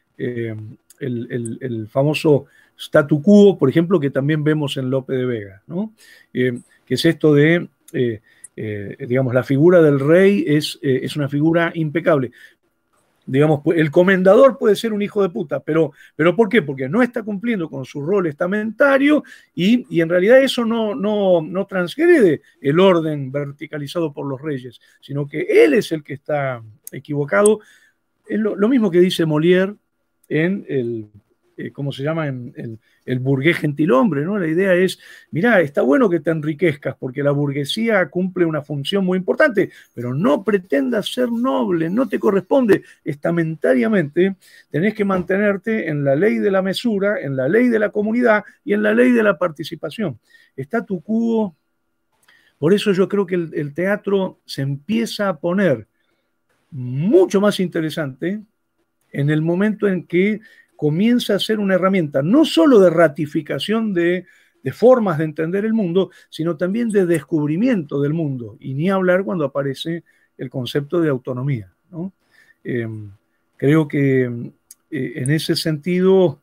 El famoso statu quo, por ejemplo, que también vemos en Lope de Vega, ¿no? Que es esto de, digamos, la figura del rey es una figura impecable. Digamos, el comendador puede ser un hijo de puta, pero ¿por qué? Porque no está cumpliendo con su rol estamentario y en realidad eso no transgrede el orden verticalizado por los reyes, sino que él es el que está equivocado. Es lo mismo que dice Molière en ¿cómo se llama? En el burgués gentilhombre, ¿no? La idea es, mirá, está bueno que te enriquezcas porque la burguesía cumple una función muy importante, pero no pretendas ser noble, no te corresponde estamentariamente, tenés que mantenerte en la ley de la mesura, en la ley de la comunidad y en la ley de la participación. Statu quo. Por eso yo creo que el teatro se empieza a poner mucho más interesante en el momento en que comienza a ser una herramienta no solo de ratificación de formas de entender el mundo, sino también de descubrimiento del mundo, y ni hablar cuando aparece el concepto de autonomía, ¿no? Creo que en ese sentido,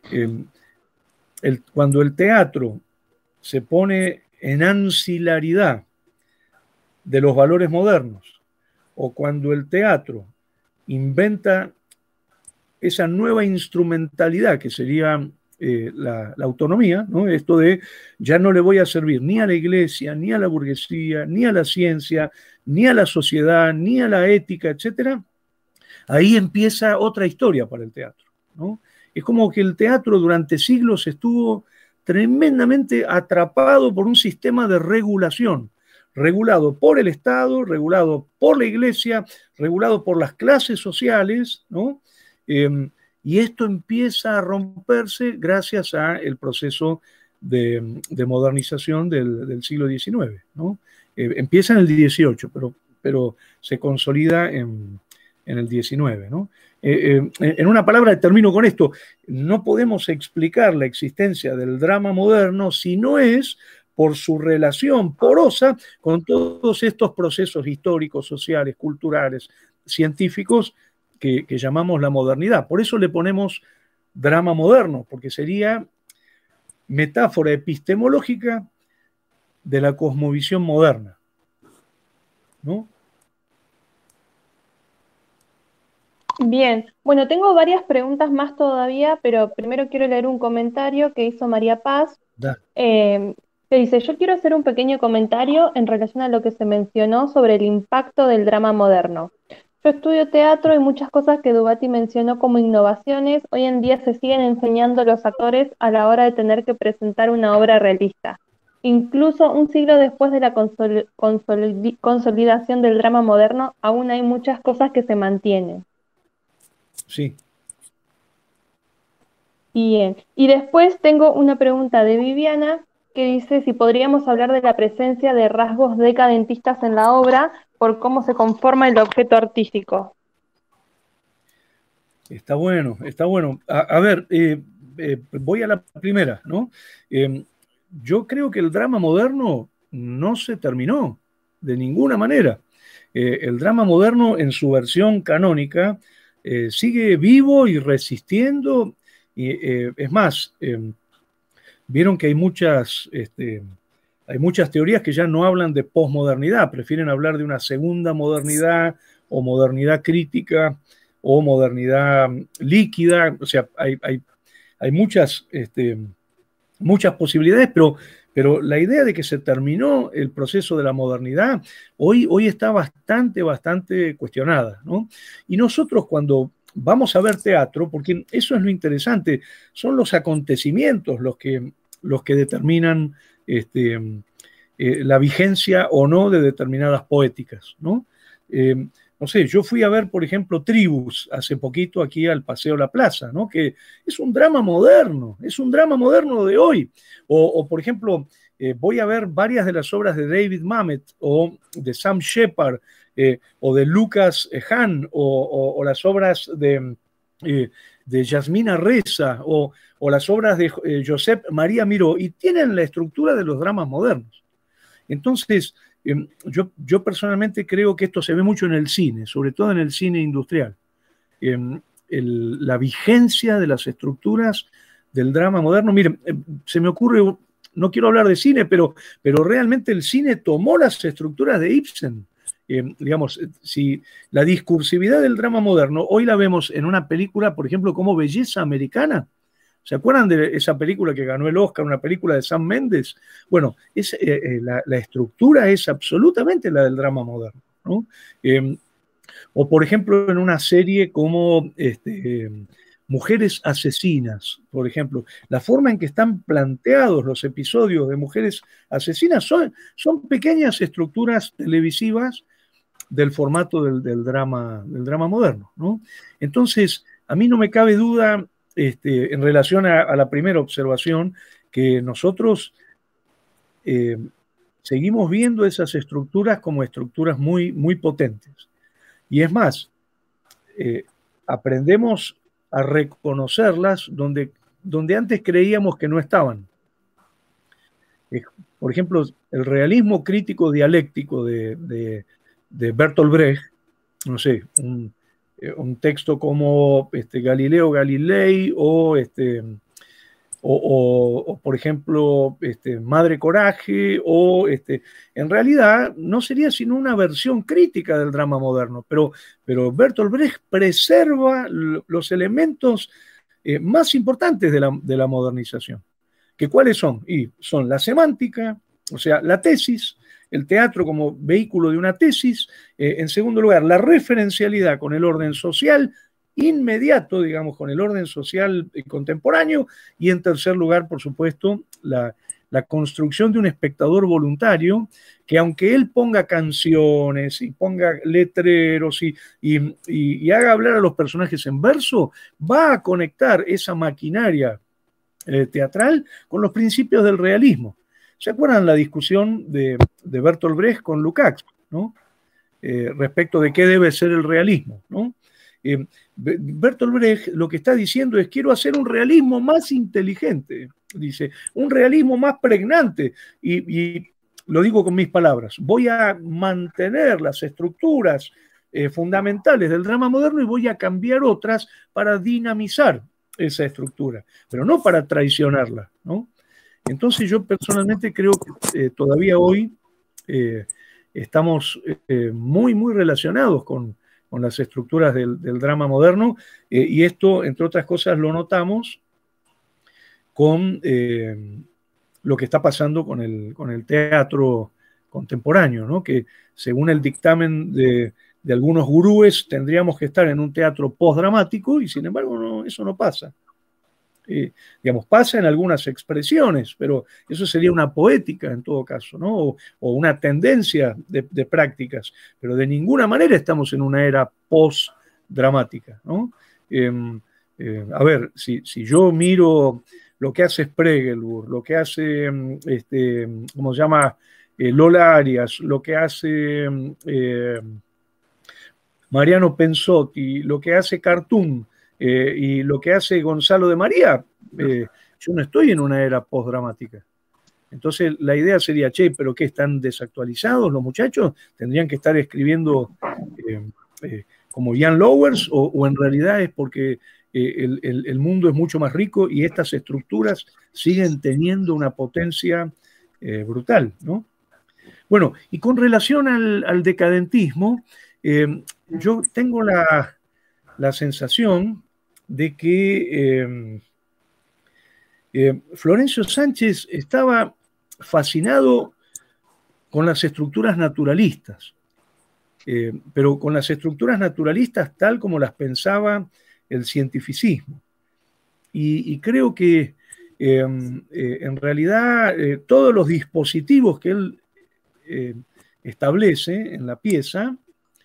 cuando el teatro se pone en ancilaridad de los valores modernos, o cuando el teatro inventa esa nueva instrumentalidad que sería la autonomía, ¿no? Esto de ya no le voy a servir ni a la iglesia, ni a la burguesía, ni a la ciencia, ni a la sociedad, ni a la ética, etcétera. Ahí empieza otra historia para el teatro, ¿no? Es como que el teatro durante siglos estuvo tremendamente atrapado por un sistema de regulación, regulado por el Estado, regulado por la iglesia, regulado por las clases sociales, ¿no? Y esto empieza a romperse gracias al proceso de modernización del siglo XIX, ¿no? Empieza en el XVIII, pero se consolida en el XIX, ¿no? En una palabra, termino con esto, no podemos explicar la existencia del drama moderno si no es por su relación porosa con todos estos procesos históricos, sociales, culturales, científicos que llamamos la modernidad. Por eso le ponemos drama moderno, porque sería metáfora epistemológica de la cosmovisión moderna, ¿no? Bien, bueno, tengo varias preguntas más todavía, pero primero quiero leer un comentario que hizo María Paz, que dice, yo quiero hacer un pequeño comentario en relación a lo que se mencionó sobre el impacto del drama moderno. Yo estudio teatro y muchas cosas que Dubati mencionó como innovaciones, hoy en día se siguen enseñando a los actores a la hora de tener que presentar una obra realista. Incluso un siglo después de la consolidación del drama moderno, aún hay muchas cosas que se mantienen. Sí. Bien, y después tengo una pregunta de Viviana que dice si podríamos hablar de la presencia de rasgos decadentistas en la obra por cómo se conforma el objeto artístico. Está bueno, está bueno. A ver, voy a la primera, ¿no? Yo creo que el drama moderno no se terminó de ninguna manera. El drama moderno en su versión canónica sigue vivo y resistiendo. Y, es más, vieron que hay muchas teorías que ya no hablan de posmodernidad, prefieren hablar de una segunda modernidad o modernidad crítica o modernidad líquida. O sea, hay muchas posibilidades, pero la idea de que se terminó el proceso de la modernidad hoy está bastante cuestionada, ¿no? Y nosotros cuando vamos a ver teatro, porque eso es lo interesante, son los acontecimientos los que determinan la vigencia o no de determinadas poéticas, ¿no? No sé, yo fui a ver, por ejemplo, Tribus hace poquito aquí al Paseo La Plaza, ¿no? Que es un drama moderno de hoy. O por ejemplo, voy a ver varias de las obras de David Mamet o de Sam Shepard o de Lucas Hahn o las obras de Yasmina Reza o las obras de Josep María Miró, y tienen la estructura de los dramas modernos. Entonces, yo personalmente creo que esto se ve mucho en el cine, sobre todo en el cine industrial. La vigencia de las estructuras del drama moderno. Miren, se me ocurre, no quiero hablar de cine, pero realmente el cine tomó las estructuras de Ibsen. Digamos, si la discursividad del drama moderno hoy la vemos en una película, por ejemplo, como Belleza Americana. ¿Se acuerdan de esa película que ganó el Oscar, una película de Sam Mendes? Bueno, la estructura es absolutamente la del drama moderno, ¿no? O por ejemplo, en una serie como Mujeres Asesinas, por ejemplo, la forma en que están planteados los episodios de Mujeres Asesinas son pequeñas estructuras televisivas del formato del drama moderno, ¿no? Entonces, a mí no me cabe duda, en relación a la primera observación, que nosotros seguimos viendo esas estructuras como estructuras muy potentes. Y es más, aprendemos a reconocerlas donde antes creíamos que no estaban. Por ejemplo, el realismo crítico dialéctico de Bertolt Brecht, no sé, un texto como Galileo Galilei o por ejemplo, Madre Coraje, en realidad no sería sino una versión crítica del drama moderno, pero Bertolt Brecht preserva los elementos más importantes de la modernización. ¿Que cuáles son? Y son la semántica, o sea, la tesis, el teatro como vehículo de una tesis, en segundo lugar, la referencialidad con el orden social inmediato, digamos, con el orden social contemporáneo, y en tercer lugar, por supuesto, la construcción de un espectador voluntario que, aunque él ponga canciones y ponga letreros y haga hablar a los personajes en verso, va a conectar esa maquinaria teatral con los principios del realismo. ¿Se acuerdan la discusión de Bertolt Brecht con Lukács, ¿no? Respecto de qué debe ser el realismo, ¿no? Bertolt Brecht lo que está diciendo es: quiero hacer un realismo más inteligente, dice, un realismo más pregnante, y lo digo con mis palabras, voy a mantener las estructuras fundamentales del drama moderno y voy a cambiar otras para dinamizar esa estructura, pero no para traicionarla, ¿no? Entonces yo personalmente creo que todavía hoy estamos muy, muy relacionados con las estructuras del drama moderno, y esto, entre otras cosas, lo notamos con lo que está pasando con el teatro contemporáneo, ¿no? Que según el dictamen de algunos gurúes tendríamos que estar en un teatro postdramático, y sin embargo eso no pasa. Digamos, pasa en algunas expresiones, pero eso sería una poética en todo caso, ¿no? O una tendencia de prácticas, pero de ninguna manera estamos en una era post-dramática, ¿no? A ver, si yo miro lo que hace Spregelburg, lo que hace, ¿cómo se llama? Lola Arias, lo que hace Mariano Pensotti, lo que hace Cartoon, y lo que hace Gonzalo de María, yo no estoy en una era postdramática. Entonces la idea sería, che, ¿pero qué? ¿Están desactualizados los muchachos? ¿Tendrían que estar escribiendo como Jan Lowers? ¿O en realidad es porque el mundo es mucho más rico y estas estructuras siguen teniendo una potencia brutal, ¿no? Bueno, y con relación al decadentismo, yo tengo la sensación de que Florencio Sánchez estaba fascinado con las estructuras naturalistas, pero con las estructuras naturalistas tal como las pensaba el cientificismo. Y creo que en realidad todos los dispositivos que él establece en la pieza,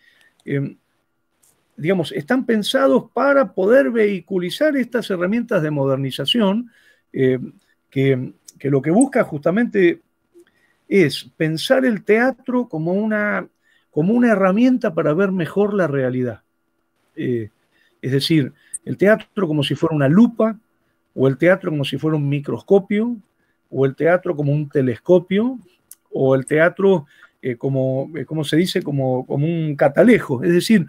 digamos, están pensados para poder vehiculizar estas herramientas de modernización, que lo que busca justamente es pensar el teatro como una herramienta para ver mejor la realidad. Es decir, el teatro como si fuera una lupa, o el teatro como si fuera un microscopio, o el teatro como un telescopio, o el teatro como se dice, como un catalejo. Es decir,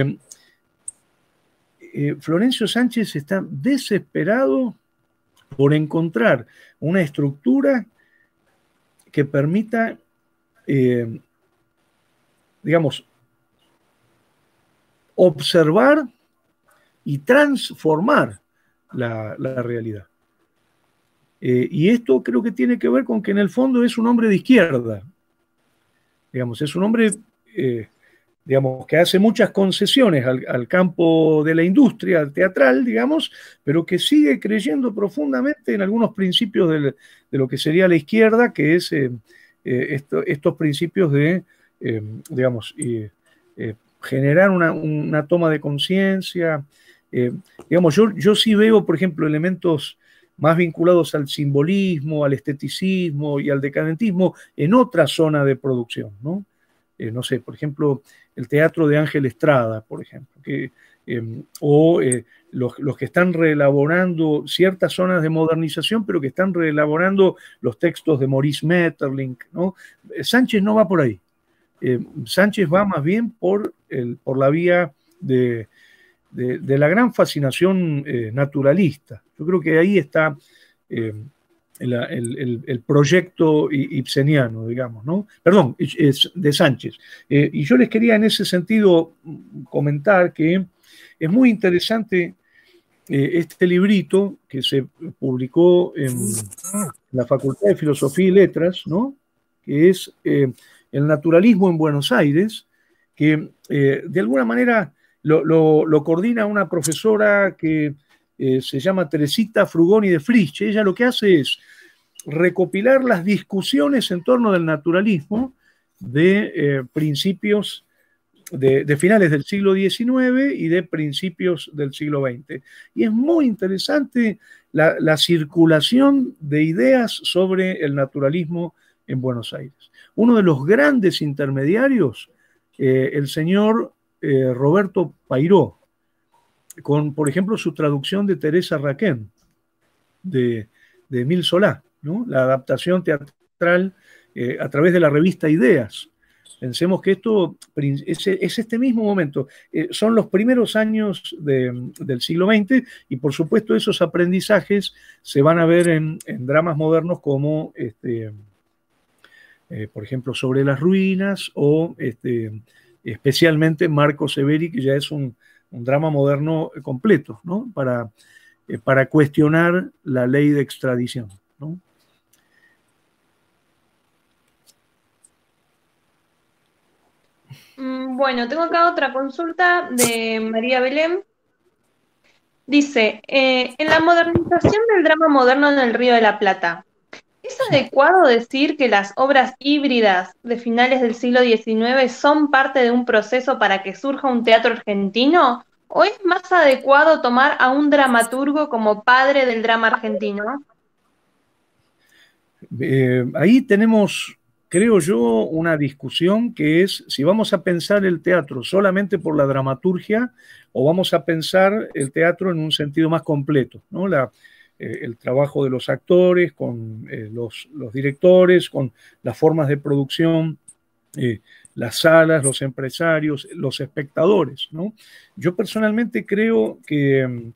Florencio Sánchez está desesperado por encontrar una estructura que permita, digamos, observar y transformar la realidad. Y esto creo que tiene que ver con que en el fondo es un hombre de izquierda. Digamos, es un hombre digamos, que hace muchas concesiones al campo de la industria teatral, digamos, pero que sigue creyendo profundamente en algunos principios de lo que sería la izquierda, que es estos principios de, digamos, generar una toma de conciencia. Digamos, yo sí veo, por ejemplo, elementos más vinculados al simbolismo, al esteticismo y al decadentismo en otra zona de producción, ¿no? No sé, por ejemplo, el teatro de Ángel Estrada, por ejemplo, los que están reelaborando ciertas zonas de modernización, pero que están reelaborando los textos de Maurice Maeterlinck, ¿no? Sánchez no va por ahí. Sánchez va más bien por la vía de de la gran fascinación naturalista. Yo creo que ahí está el proyecto ibseniano, digamos, ¿no? Perdón, de Sánchez. Y yo les quería en ese sentido comentar que es muy interesante este librito que se publicó en la Facultad de Filosofía y Letras, ¿no? Que es El naturalismo en Buenos Aires, que de alguna manera lo coordina una profesora que se llama Teresita Frugoni de Frisch. Ella lo que hace es recopilar las discusiones en torno del naturalismo de principios de finales del siglo XIX y de principios del siglo XX. Y es muy interesante la circulación de ideas sobre el naturalismo en Buenos Aires. Uno de los grandes intermediarios, el señor Roberto Pairó, con, por ejemplo, su traducción de Teresa Raquén, de Émile Zola, ¿no? La adaptación teatral a través de la revista Ideas. Pensemos que esto es este mismo momento, son los primeros años del siglo XX y por supuesto esos aprendizajes se van a ver en dramas modernos como, por ejemplo, Sobre las ruinas o especialmente Marco Severi, que ya es un drama moderno completo, ¿no? Para cuestionar la ley de extradición, ¿no? Bueno, tengo acá otra consulta de María Belén. Dice, en la modernización del drama moderno en el Río de la Plata, ¿es adecuado decir que las obras híbridas de finales del siglo XIX son parte de un proceso para que surja un teatro argentino? ¿O es más adecuado tomar a un dramaturgo como padre del drama argentino? Ahí tenemos, creo yo, una discusión que es si vamos a pensar el teatro solamente por la dramaturgia o vamos a pensar el teatro en un sentido más completo, ¿no? El trabajo de los actores, con los directores, con las formas de producción, las salas, los empresarios, los espectadores, ¿no? Yo personalmente creo que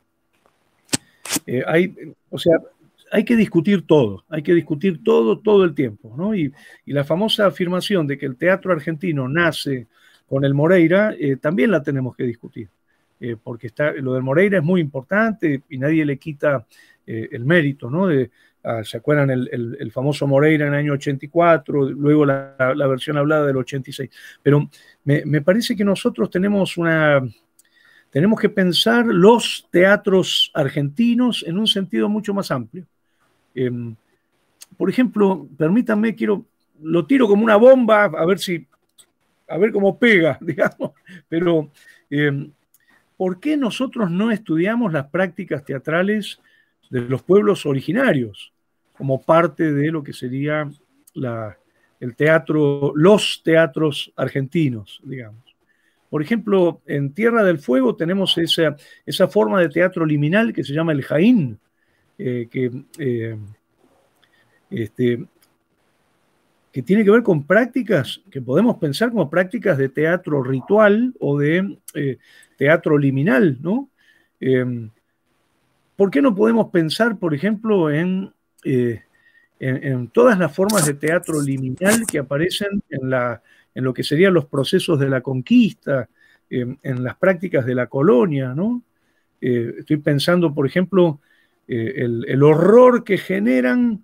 hay que discutir todo el tiempo, ¿no? Y la famosa afirmación de que el teatro argentino nace con el Moreira, también la tenemos que discutir, porque lo del Moreira es muy importante y nadie le quita el mérito, ¿no? ¿Se acuerdan el famoso Moreira en el año 84, luego la versión hablada del 86? Pero me parece que nosotros tenemos que pensar los teatros argentinos en un sentido mucho más amplio. Por ejemplo, permítanme, lo tiro como una bomba, a ver cómo pega, digamos, pero ¿por qué nosotros no estudiamos las prácticas teatrales de los pueblos originarios como parte de lo que sería los teatros argentinos, digamos? Por ejemplo, en Tierra del Fuego tenemos esa forma de teatro liminal que se llama el jaín, que tiene que ver con prácticas que podemos pensar como prácticas de teatro ritual o de teatro liminal, ¿no? ¿Por qué no podemos pensar, por ejemplo, en todas las formas de teatro liminal que aparecen en lo que serían los procesos de la conquista, en las prácticas de la colonia, ¿no? Estoy pensando, por ejemplo, el horror que generan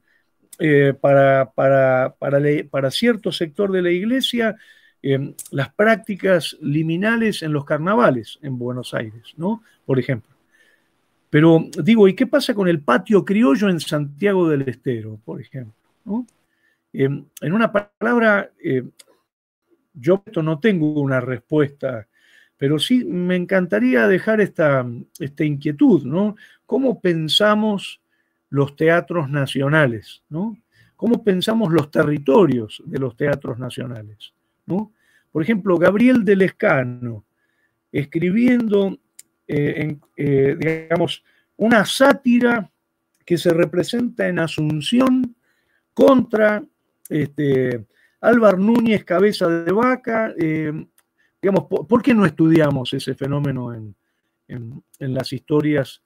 para cierto sector de la iglesia las prácticas liminales en los carnavales en Buenos Aires, ¿no? Por ejemplo. Pero digo, ¿y qué pasa con el patio criollo en Santiago del Estero, por ejemplo, ¿no? En una palabra, yo no tengo una respuesta, pero sí me encantaría dejar esta inquietud, ¿no? ¿Cómo pensamos los teatros nacionales, ¿no? ¿Cómo pensamos los territorios de los teatros nacionales, ¿no? Por ejemplo, Gabriel de Lescano, escribiendo, digamos, una sátira que se representa en Asunción contra Álvar Núñez, Cabeza de Vaca. Digamos, ¿por qué no estudiamos ese fenómeno en en las historias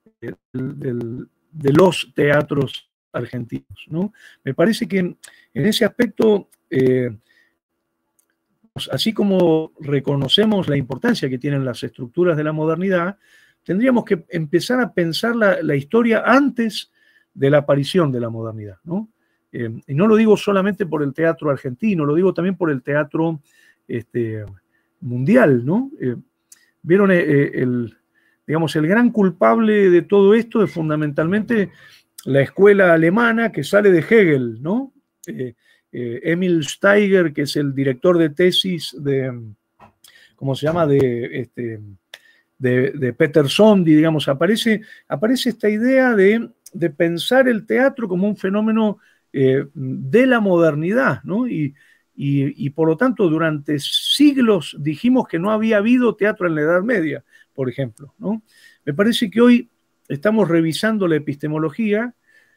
de los teatros argentinos, ¿no? Me parece que en ese aspecto, así como reconocemos la importancia que tienen las estructuras de la modernidad, tendríamos que empezar a pensar la historia antes de la aparición de la modernidad, ¿no? Y no lo digo solamente por el teatro argentino, lo digo también por el teatro mundial, ¿no? Vieron, digamos, el gran culpable de todo esto es fundamentalmente la escuela alemana que sale de Hegel, ¿no? Emil Steiger, que es el director de tesis de, ¿cómo se llama?, de Peter Sondy, digamos, aparece esta idea de pensar el teatro como un fenómeno de la modernidad, ¿no? Y por lo tanto, durante siglos dijimos que no había habido teatro en la Edad Media, por ejemplo, ¿no? Me parece que hoy estamos revisando la epistemología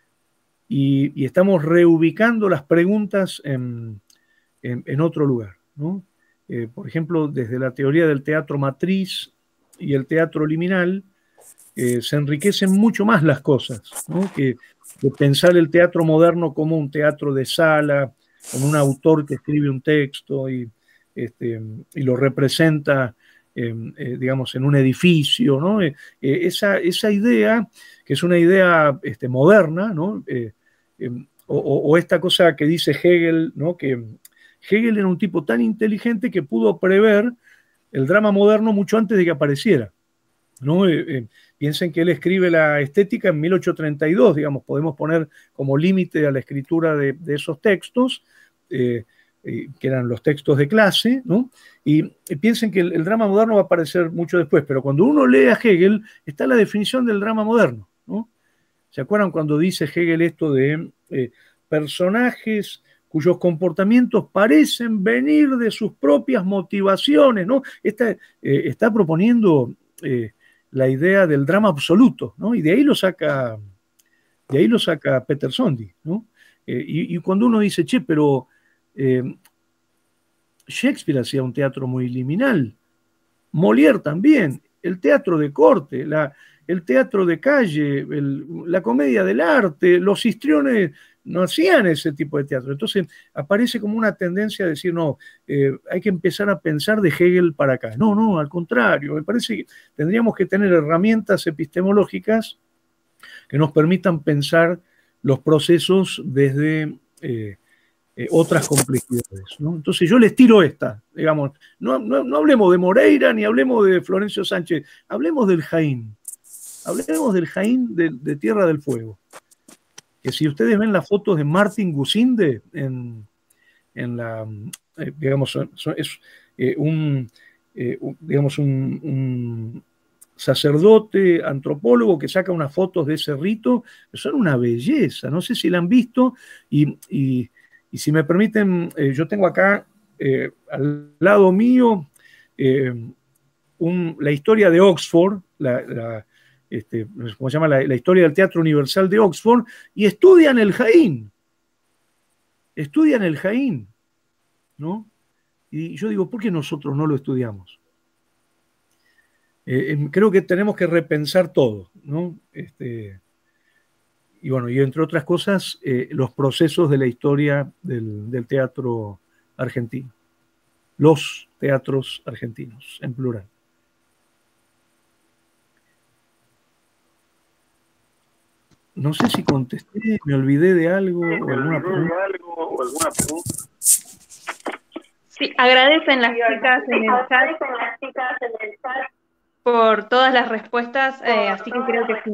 y estamos reubicando las preguntas en otro lugar, ¿no? Por ejemplo, desde la teoría del teatro matriz y el teatro liminal, se enriquecen mucho más las cosas, ¿no? Que pensar el teatro moderno como un teatro de sala, con un autor que escribe un texto y lo representa, digamos, en un edificio, ¿no? Esa idea, que es una idea moderna, ¿no? O esta cosa que dice Hegel, ¿no? Que Hegel era un tipo tan inteligente que pudo prever el drama moderno mucho antes de que apareciera, ¿no? Piensen que él escribe la Estética en 1832, digamos, podemos poner como límite a la escritura de esos textos, que eran los textos de clase, ¿no? Y piensen que el drama moderno va a aparecer mucho después, pero cuando uno lee a Hegel, está la definición del drama moderno, ¿no? ¿Se acuerdan cuando dice Hegel esto de personajes cuyos comportamientos parecen venir de sus propias motivaciones, ¿no? Está proponiendo la idea del drama absoluto, ¿no? Y de ahí lo saca Peter Sondy, ¿no? Y cuando uno dice, che, pero Shakespeare hacía un teatro muy liminal, Molière también, el teatro de corte, el teatro de calle, la comedia del arte, los histriones no hacían ese tipo de teatro. Entonces aparece como una tendencia a decir, no, hay que empezar a pensar de Hegel para acá. No, al contrario, me parece que tendríamos que tener herramientas epistemológicas que nos permitan pensar los procesos desde otras complejidades, ¿no? Entonces yo les tiro esta, digamos, no hablemos de Moreira ni hablemos de Florencio Sánchez, hablemos del Jaín. Hablemos del Jaín de Tierra del Fuego. Que si ustedes ven las fotos de Martín Gusinde en la, digamos, es un sacerdote, antropólogo que saca unas fotos de ese rito, que son una belleza, no sé si la han visto, y si me permiten, yo tengo acá al lado mío la historia de Oxford, ¿cómo se llama? La historia del Teatro Universal de Oxford, y estudian el Jaín, ¿no? Y yo digo, ¿por qué nosotros no lo estudiamos? Creo que tenemos que repensar todo, ¿no? Y bueno, y entre otras cosas, los procesos de la historia del teatro argentino. Los teatros argentinos, en plural. No sé si contesté, me olvidé de algo o alguna pregunta. Sí, agradecen las chicas en el chat por todas las respuestas, así que creo que sí.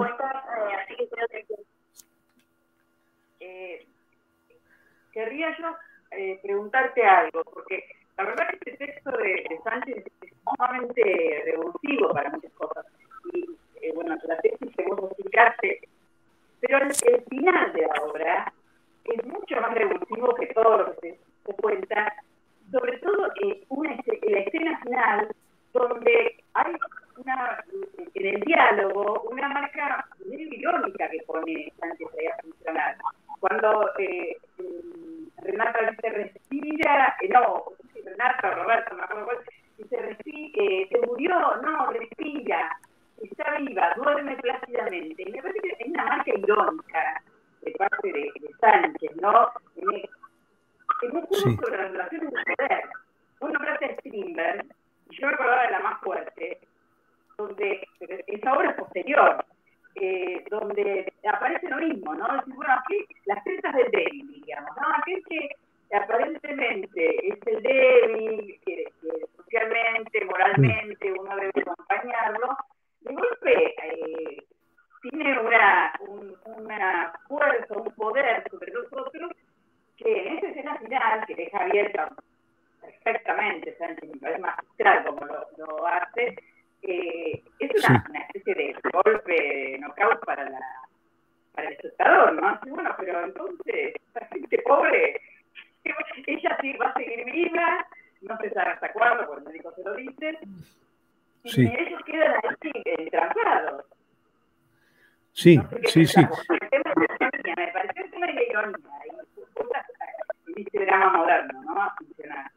Querría yo preguntarte algo, porque la verdad que este texto de Sánchez es sumamente revulsivo para muchas cosas. Y bueno, la tesis que vos explicaste, pero el final de la obra es mucho más revulsivo que todo lo que se cuenta, sobre todo la escena final, donde hay en el diálogo una marca muy irónica que pone Sánchez ahí a funcionar. Cuando Renata dice respira, Renata, Roberto, me acuerdo, dice respira, se murió, no, respira. está viva, duerme plácidamente. Y me parece que es una marca irónica de parte de Sánchez, ¿no? En un juego sobre las relaciones de poder. Uno hablaste de Strindberg, y yo me acordaba de La Más Fuerte, donde esa obra es posterior, donde aparece lo mismo, ¿no? Decir, bueno, aquí las tetas del débil, digamos, ¿no? Aquel que aparentemente es el débil, que socialmente, moralmente uno debe acompañarlo, de golpe tiene una fuerza, un poder sobre los otros, que en esa escena final, que deja abierta perfectamente, Sánchez, me parece magistral como lo hace, es una especie de golpe knockout para el espectador, ¿no? Así, bueno, pero entonces, la gente pobre, ella sí va a seguir viva, no se sabe hasta cuándo, porque el médico se lo dice, y ellos quedan así, traslados. Sí, no sé sí. El tema de la ironía, me pareció el tema de la ironía, y este drama moderno, ¿no? A funcionar.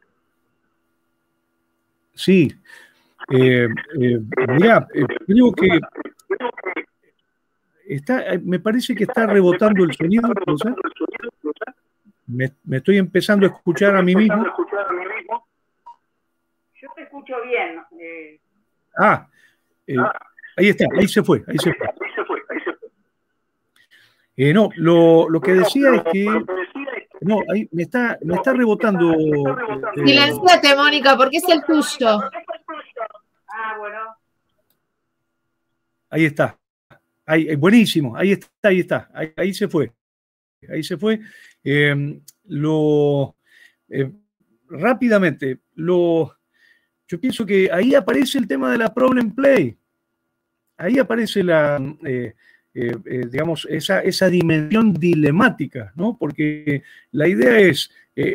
Sí. Mira, creo que me parece que está rebotando el sonido, ¿no sé? Me estoy empezando a escuchar a mí mismo. Yo te escucho bien. Ahí está, ahí se fue. No, lo que decía es que no, ahí me está rebotando. Silenciate, Mónica, porque es el tuyo. Bueno. Ahí está. Buenísimo, ahí está. Ahí se fue. Rápidamente, yo pienso que ahí aparece el tema de la problem play. Ahí aparece digamos, esa dimensión dilemática, ¿no? Porque la idea es,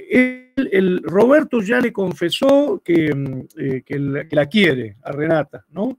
Roberto ya le confesó que la quiere a Renata, ¿no?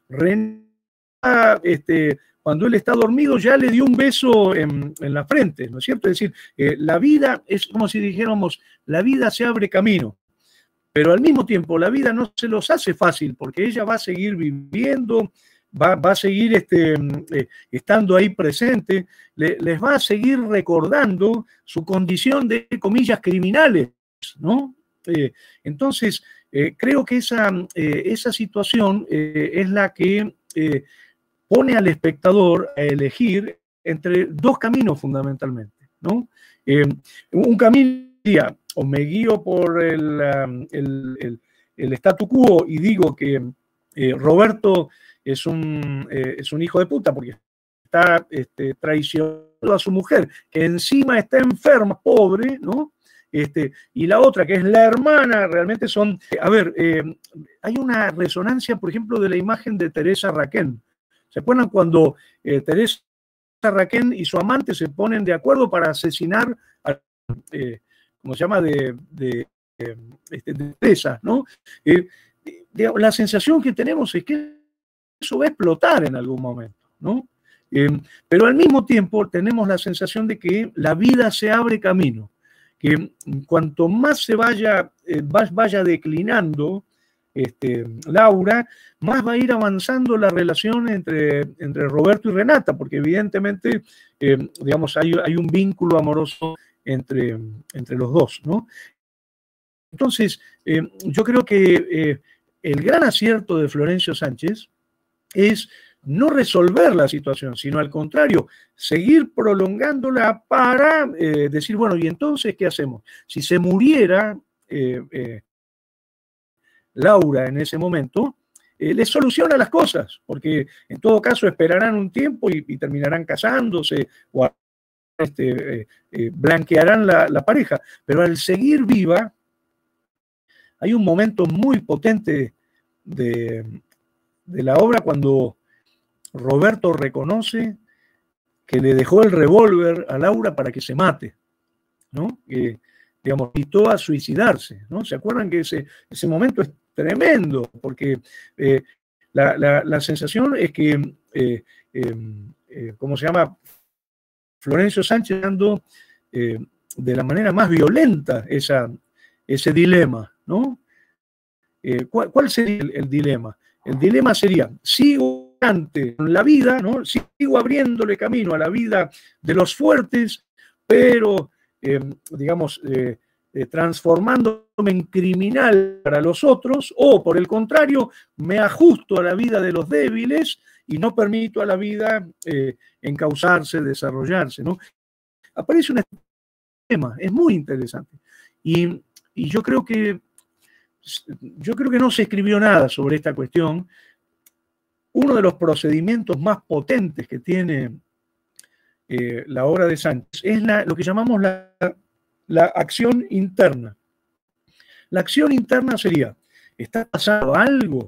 Renata, cuando él está dormido, ya le dio un beso en la frente, ¿no es cierto? Es decir, la vida es como si dijéramos, la vida se abre camino. Pero al mismo tiempo, la vida no se los hace fácil, porque ella va a seguir viviendo, va a seguir estando ahí presente, les va a seguir recordando su condición de, comillas, criminales, ¿no? Entonces, creo que esa situación es la que pone al espectador a elegir entre dos caminos fundamentalmente, ¿no? Un camino sería, o me guío por el statu quo y digo que Roberto es un hijo de puta porque está traicionando a su mujer, que encima está enferma, pobre, ¿no? Y la otra, que es la hermana, realmente son... hay una resonancia, por ejemplo, de la imagen de Teresa Raquén. ¿Se acuerdan cuando Teresa Raquén y su amante se ponen de acuerdo para asesinar a... ¿cómo se llama? de Teresa, ¿no? La sensación que tenemos es que eso va a explotar en algún momento, ¿no? Pero al mismo tiempo tenemos la sensación de que la vida se abre camino, que cuanto más se vaya declinando Laura, más va a ir avanzando la relación entre Roberto y Renata, porque evidentemente, digamos, hay un vínculo amoroso entre los dos, ¿no? Entonces, yo creo que el gran acierto de Florencio Sánchez es no resolver la situación, sino al contrario, seguir prolongándola para decir, bueno, ¿y entonces qué hacemos? Si se muriera Laura en ese momento, le soluciona las cosas, porque en todo caso esperarán un tiempo y terminarán casándose o blanquearán la pareja, pero al seguir viva, hay un momento muy potente de la obra cuando Roberto reconoce que le dejó el revólver a Laura para que se mate, ¿no? Digamos, invitó a suicidarse, ¿no? ¿Se acuerdan que ese momento es tremendo? Porque la sensación es que, ¿cómo se llama? Florencio Sánchez dando de la manera más violenta ese dilema, ¿no? ¿Cuál sería el dilema? El dilema sería, ¿sigo con la vida, ¿no? Sigo abriéndole camino a la vida de los fuertes, pero, digamos, transformándome en criminal para los otros, o por el contrario, me ajusto a la vida de los débiles y no permito a la vida encauzarse, desarrollarse, ¿no? Aparece un tema, es muy interesante. Y yo creo que no se escribió nada sobre esta cuestión. Uno de los procedimientos más potentes que tiene la obra de Sánchez es lo que llamamos la acción interna. La acción interna sería, ¿está pasando algo?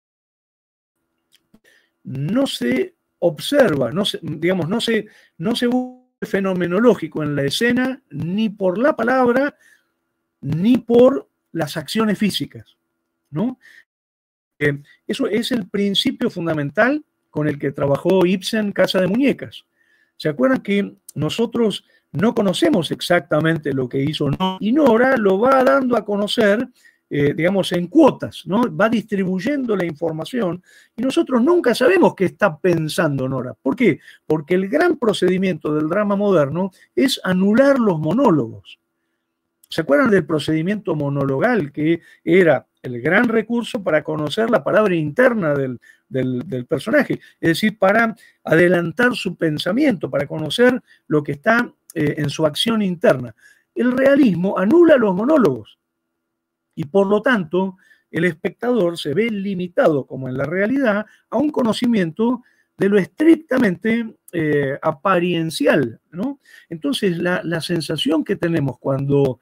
No se observa, no se vuelve fenomenológico en la escena, ni por la palabra, ni por las acciones físicas, ¿no? Eso es el principio fundamental con el que trabajó Ibsen Casa de Muñecas. ¿Se acuerdan que nosotros no conocemos exactamente lo que hizo Nora? Y Nora lo va dando a conocer, digamos, en cuotas, ¿no? Va distribuyendo la información y nosotros nunca sabemos qué está pensando Nora. ¿Por qué? Porque el gran procedimiento del drama moderno es anular los monólogos. ¿Se acuerdan del procedimiento monologal, que era el gran recurso para conocer la palabra interna del personaje? Es decir, para adelantar su pensamiento, para conocer lo que está en su acción interna. El realismo anula los monólogos y por lo tanto el espectador se ve limitado, como en la realidad, a un conocimiento de lo estrictamente apariencial, ¿no? Entonces la sensación que tenemos cuando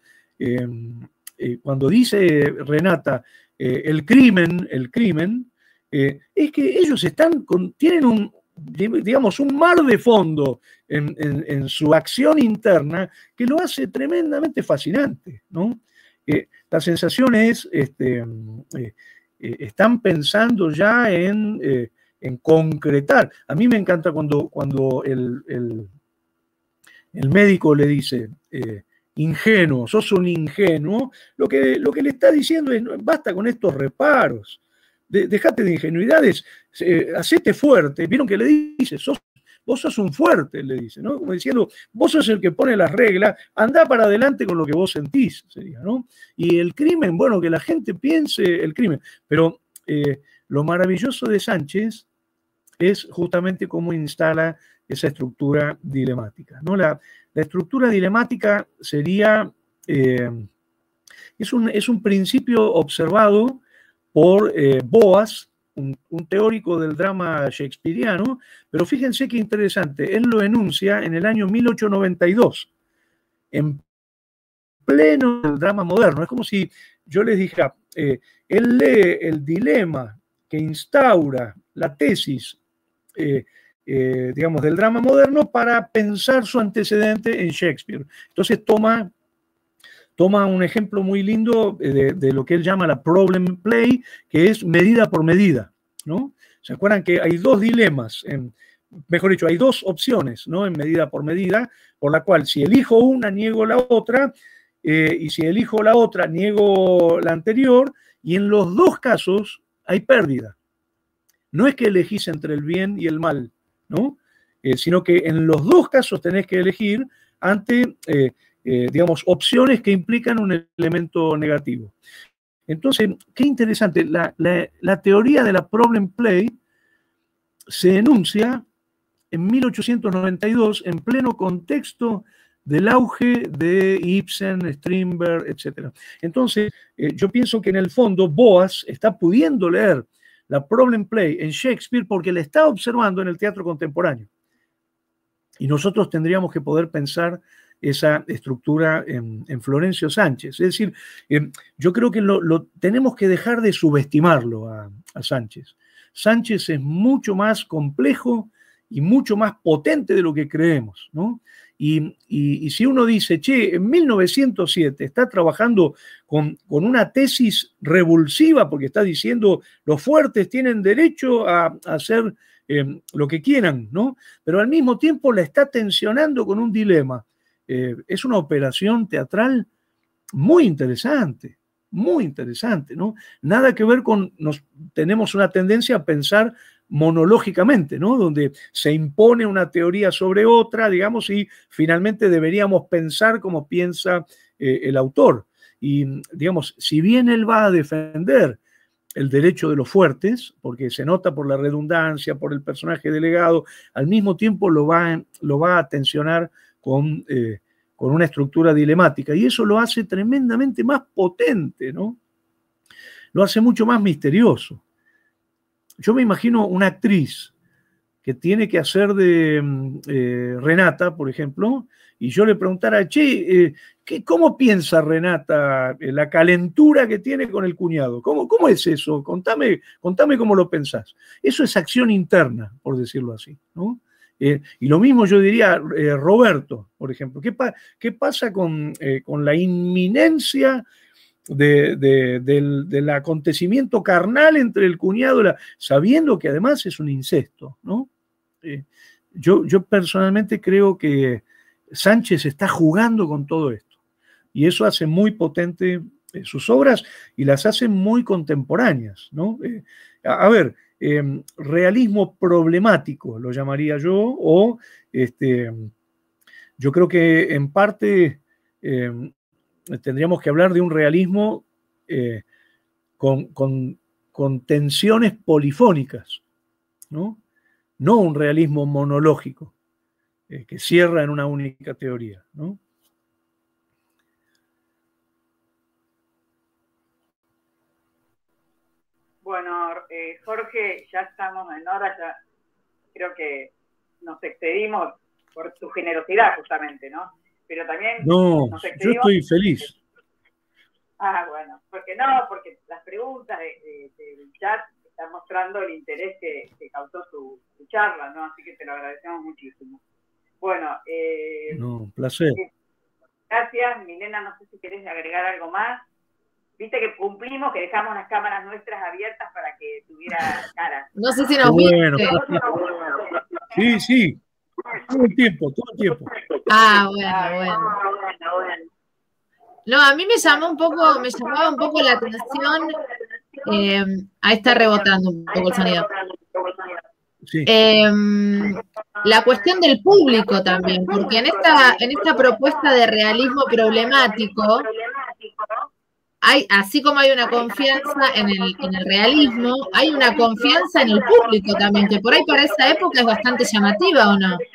dice Renata el crimen, es que ellos tienen digamos, un mar de fondo en su acción interna que lo hace tremendamente fascinante, ¿no? La sensación es, están pensando ya en concretar. A mí me encanta cuando el médico le dice, ingenuo, sos un ingenuo, lo que le está diciendo es, basta con estos reparos, dejate de ingenuidades, hacete fuerte. Vieron que le dice, vos sos un fuerte, le dice, ¿no? Como diciendo, vos sos el que pone las reglas, andá para adelante con lo que vos sentís, sería, ¿no? Y el crimen, bueno, que la gente piense el crimen, pero lo maravilloso de Sánchez es justamente cómo instala esa estructura dilemática, ¿no? La estructura dilemática sería, es un principio observado por Boas, un teórico del drama shakespeariano, pero fíjense qué interesante, él lo enuncia en el año 1892, en pleno del drama moderno. Es como si yo les dijera, él lee el dilema que instaura la tesis, digamos, del drama moderno para pensar su antecedente en Shakespeare. Entonces toma un ejemplo muy lindo de lo que él llama la problem play, que es medida por medida, ¿no? ¿Se acuerdan que hay dos dilemas, mejor dicho, hay dos opciones, ¿no? En medida por medida, por la cual si elijo una, niego la otra, y si elijo la otra, niego la anterior, y en los dos casos hay pérdida. No es que elegís entre el bien y el mal, ¿no? Sino que en los dos casos tenés que elegir ante, digamos, opciones que implican un elemento negativo. Entonces, qué interesante, la teoría de la problem play se enuncia en 1892 en pleno contexto del auge de Ibsen, Strindberg, etc. Entonces, yo pienso que en el fondo Boas está pudiendo leer la problem play en Shakespeare porque la está observando en el teatro contemporáneo. Y nosotros tendríamos que poder pensar esa estructura en Florencio Sánchez. Es decir, yo creo que tenemos que dejar de subestimarlo a Sánchez. Sánchez es mucho más complejo y mucho más potente de lo que creemos, ¿no? Y si uno dice, che, en 1907 está trabajando con una tesis revulsiva porque está diciendo los fuertes tienen derecho a hacer lo que quieran, ¿no? Pero al mismo tiempo la está tensionando con un dilema. Es una operación teatral muy interesante, ¿no? Nada que ver con, tenemos una tendencia a pensar monológicamente, ¿no? Donde se impone una teoría sobre otra, digamos, y finalmente deberíamos pensar como piensa el autor. Y, digamos, si bien él va a defender el derecho de los fuertes, porque se nota por la redundancia, por el personaje delegado, al mismo tiempo lo va a tensionar con una estructura dilemática, y eso lo hace tremendamente más potente, ¿no? Lo hace mucho más misterioso. Yo me imagino una actriz que tiene que hacer de Renata, por ejemplo, y yo le preguntara, che, ¿cómo piensa Renata la calentura que tiene con el cuñado? ¿Cómo es eso? Contame cómo lo pensás. Eso es acción interna, por decirlo así, ¿no? Y lo mismo yo diría Roberto, por ejemplo. ¿Qué pasa con la inminencia del acontecimiento carnal entre el cuñado, sabiendo que además es un incesto, ¿no? Yo personalmente creo que Sánchez está jugando con todo esto, y eso hace muy potente sus obras y las hace muy contemporáneas, ¿no? A ver, realismo problemático lo llamaría yo, o yo creo que en parte tendríamos que hablar de un realismo con tensiones polifónicas, ¿no? No un realismo monológico que cierra en una única teoría, ¿no? Bueno, Jorge, ya estamos en hora, ya creo que nos excedimos por tu generosidad justamente, ¿no? Pero también no, nos excedimos. Yo estoy feliz. Bueno, porque las preguntas del chat están mostrando el interés que causó su charla, ¿no? Así que te lo agradecemos muchísimo. Bueno, un placer. Gracias, Milena, no sé si querés agregar algo más. Viste que cumplimos, que dejamos las cámaras nuestras abiertas para que tuviera cara. No sé si nos viste. Sí, todo el tiempo. Bueno. No, a mí me llamaba un poco la atención. Ahí está rebotando un poco el sonido. Sí. La cuestión del público también, porque en esta propuesta de realismo problemático, así como hay una confianza en el realismo, hay una confianza en el público también, que por ahí para esa época es bastante llamativa, ¿o no?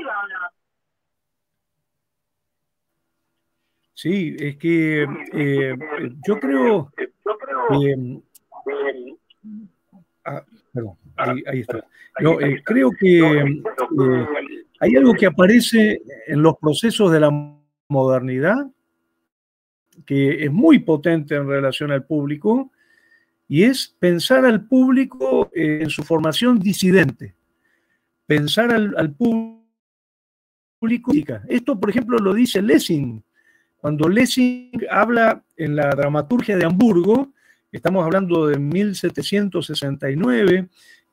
Sí, es que yo creo perdón, ahí está. Yo creo que hay algo que aparece en los procesos de la modernidad que es muy potente en relación al público, y es pensar al público en su formación disidente, pensar al público. Esto, por ejemplo, lo dice Lessing. Cuando Lessing habla en la dramaturgia de Hamburgo, estamos hablando de 1769,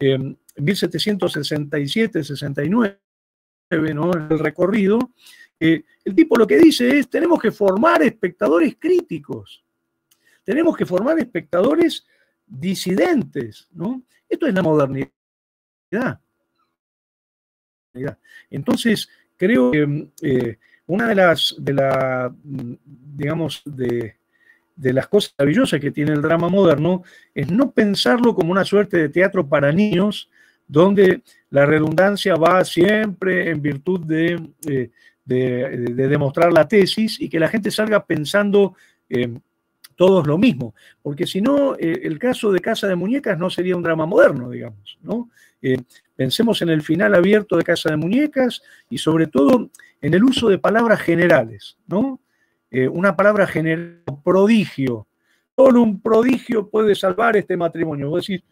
1767, 69, ¿no? En el recorrido, el tipo lo que dice es: tenemos que formar espectadores críticos, tenemos que formar espectadores disidentes, ¿no? Esto es la modernidad. Entonces, creo que una de las cosas maravillosas que tiene el drama moderno es no pensarlo como una suerte de teatro para niños, donde la redundancia va siempre en virtud de demostrar la tesis, y que la gente salga pensando todos lo mismo, porque si no, el caso de Casa de Muñecas no sería un drama moderno, digamos, ¿no? Pensemos en el final abierto de Casa de Muñecas, y sobre todo en el uso de palabras generales, ¿no? Una palabra general, prodigio. Solo un prodigio puede salvar este matrimonio. Vos decís,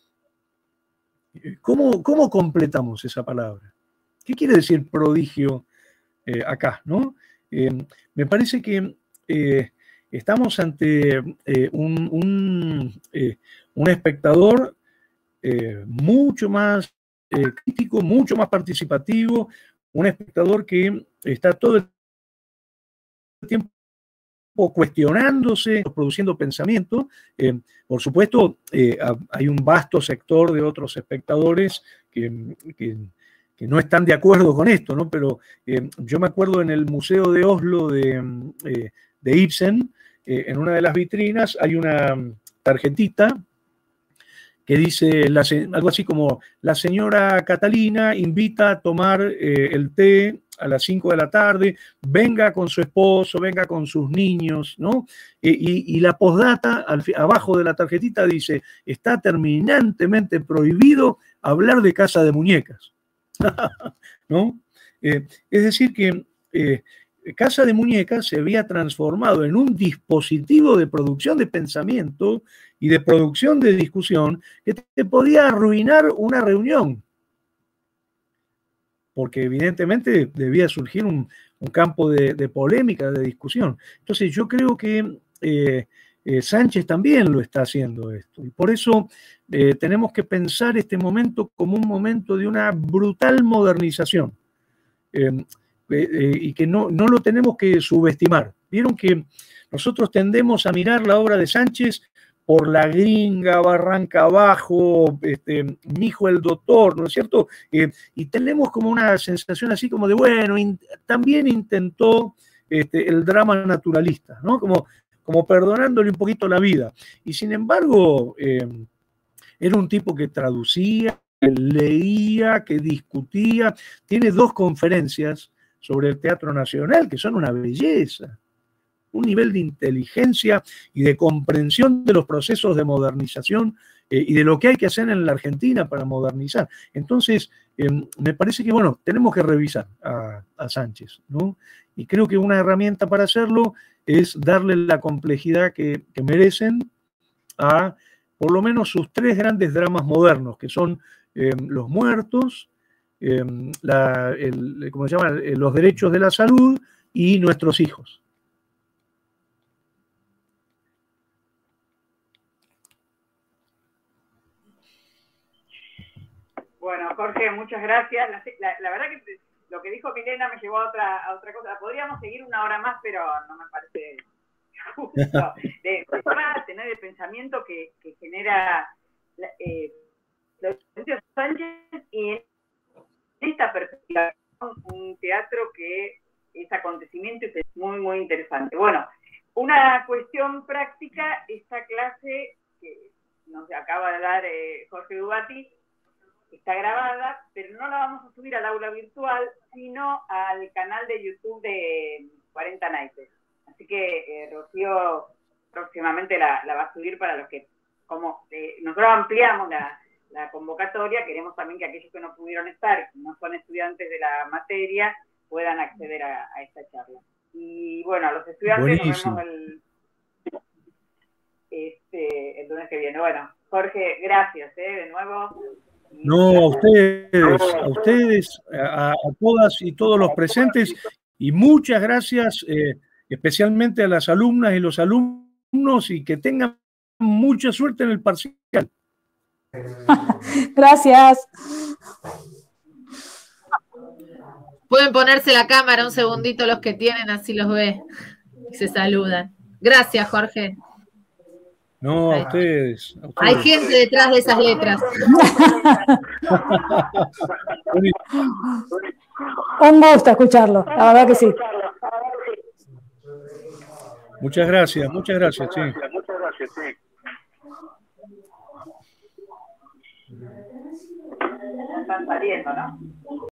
¿cómo completamos esa palabra? ¿Qué quiere decir prodigio acá, ¿no? Me parece que estamos ante un espectador mucho más crítico, mucho más participativo, un espectador que está todo el tiempo cuestionándose, produciendo pensamiento. Por supuesto, hay un vasto sector de otros espectadores que no están de acuerdo con esto, ¿no? Pero yo me acuerdo en el Museo de Oslo de Ibsen, en una de las vitrinas hay una tarjetita que dice algo así como: la señora Catalina invita a tomar el té a las 5 de la tarde, venga con su esposo, venga con sus niños, ¿no? Y la postdata, abajo de la tarjetita dice: está terminantemente prohibido hablar de casa de muñecas, ¿no? Es decir que Casa de Muñecas se había transformado en un dispositivo de producción de pensamiento y de producción de discusión que te podía arruinar una reunión, porque evidentemente debía surgir un campo de polémica, de discusión. Entonces yo creo que Sánchez también lo está haciendo esto, y por eso tenemos que pensar este momento como un momento de una brutal modernización. Y que no lo tenemos que subestimar. Vieron que nosotros tendemos a mirar la obra de Sánchez por la gringa, barranca abajo, Mijo el doctor, ¿no es cierto? Y tenemos como una sensación así como de, bueno, también intentó el drama naturalista, ¿no? Como perdonándole un poquito la vida. Y sin embargo, era un tipo que traducía, que leía, que discutía. Tiene 2 conferencias sobre el Teatro Nacional, que son una belleza, un nivel de inteligencia y de comprensión de los procesos de modernización y de lo que hay que hacer en la Argentina para modernizar. Entonces, me parece que, bueno, tenemos que revisar a Sánchez, ¿no? Y creo que una herramienta para hacerlo es darle la complejidad que merecen a, por lo menos, sus 3 grandes dramas modernos, que son Los Muertos, ¿cómo se llama? Los derechos de la salud y Nuestros hijos. Bueno, Jorge, muchas gracias. La verdad que lo que dijo Milena me llevó a otra cosa. Podríamos seguir 1 hora más, pero no me parece justo. De tener el pensamiento que genera Sánchez, y esta perspectiva, un teatro que es acontecimiento y es muy, muy interesante. Bueno, una cuestión práctica: esta clase que nos acaba de dar Jorge Dubati está grabada, pero no la vamos a subir al aula virtual, sino al canal de YouTube de 40 Naipes. Así que Rocío próximamente la va a subir para los que, como nosotros ampliamos la convocatoria, queremos también que aquellos que no pudieron estar, que no son estudiantes de la materia, puedan acceder a esta charla. Y bueno, a los estudiantes buenísimo. Nos vemos el lunes que viene. Bueno, Jorge, gracias de nuevo. No, a ustedes, a todas y todos los presentes, y muchas gracias especialmente a las alumnas y los alumnos, y que tengan mucha suerte en el parcial. Gracias. Pueden ponerse la cámara un segundito los que tienen, así los ve y se saludan. Gracias, Jorge. No, a ustedes. Hay gente detrás de esas letras. Un gusto escucharlo, la verdad que sí. Muchas gracias, sí. Están saliendo, ¿no?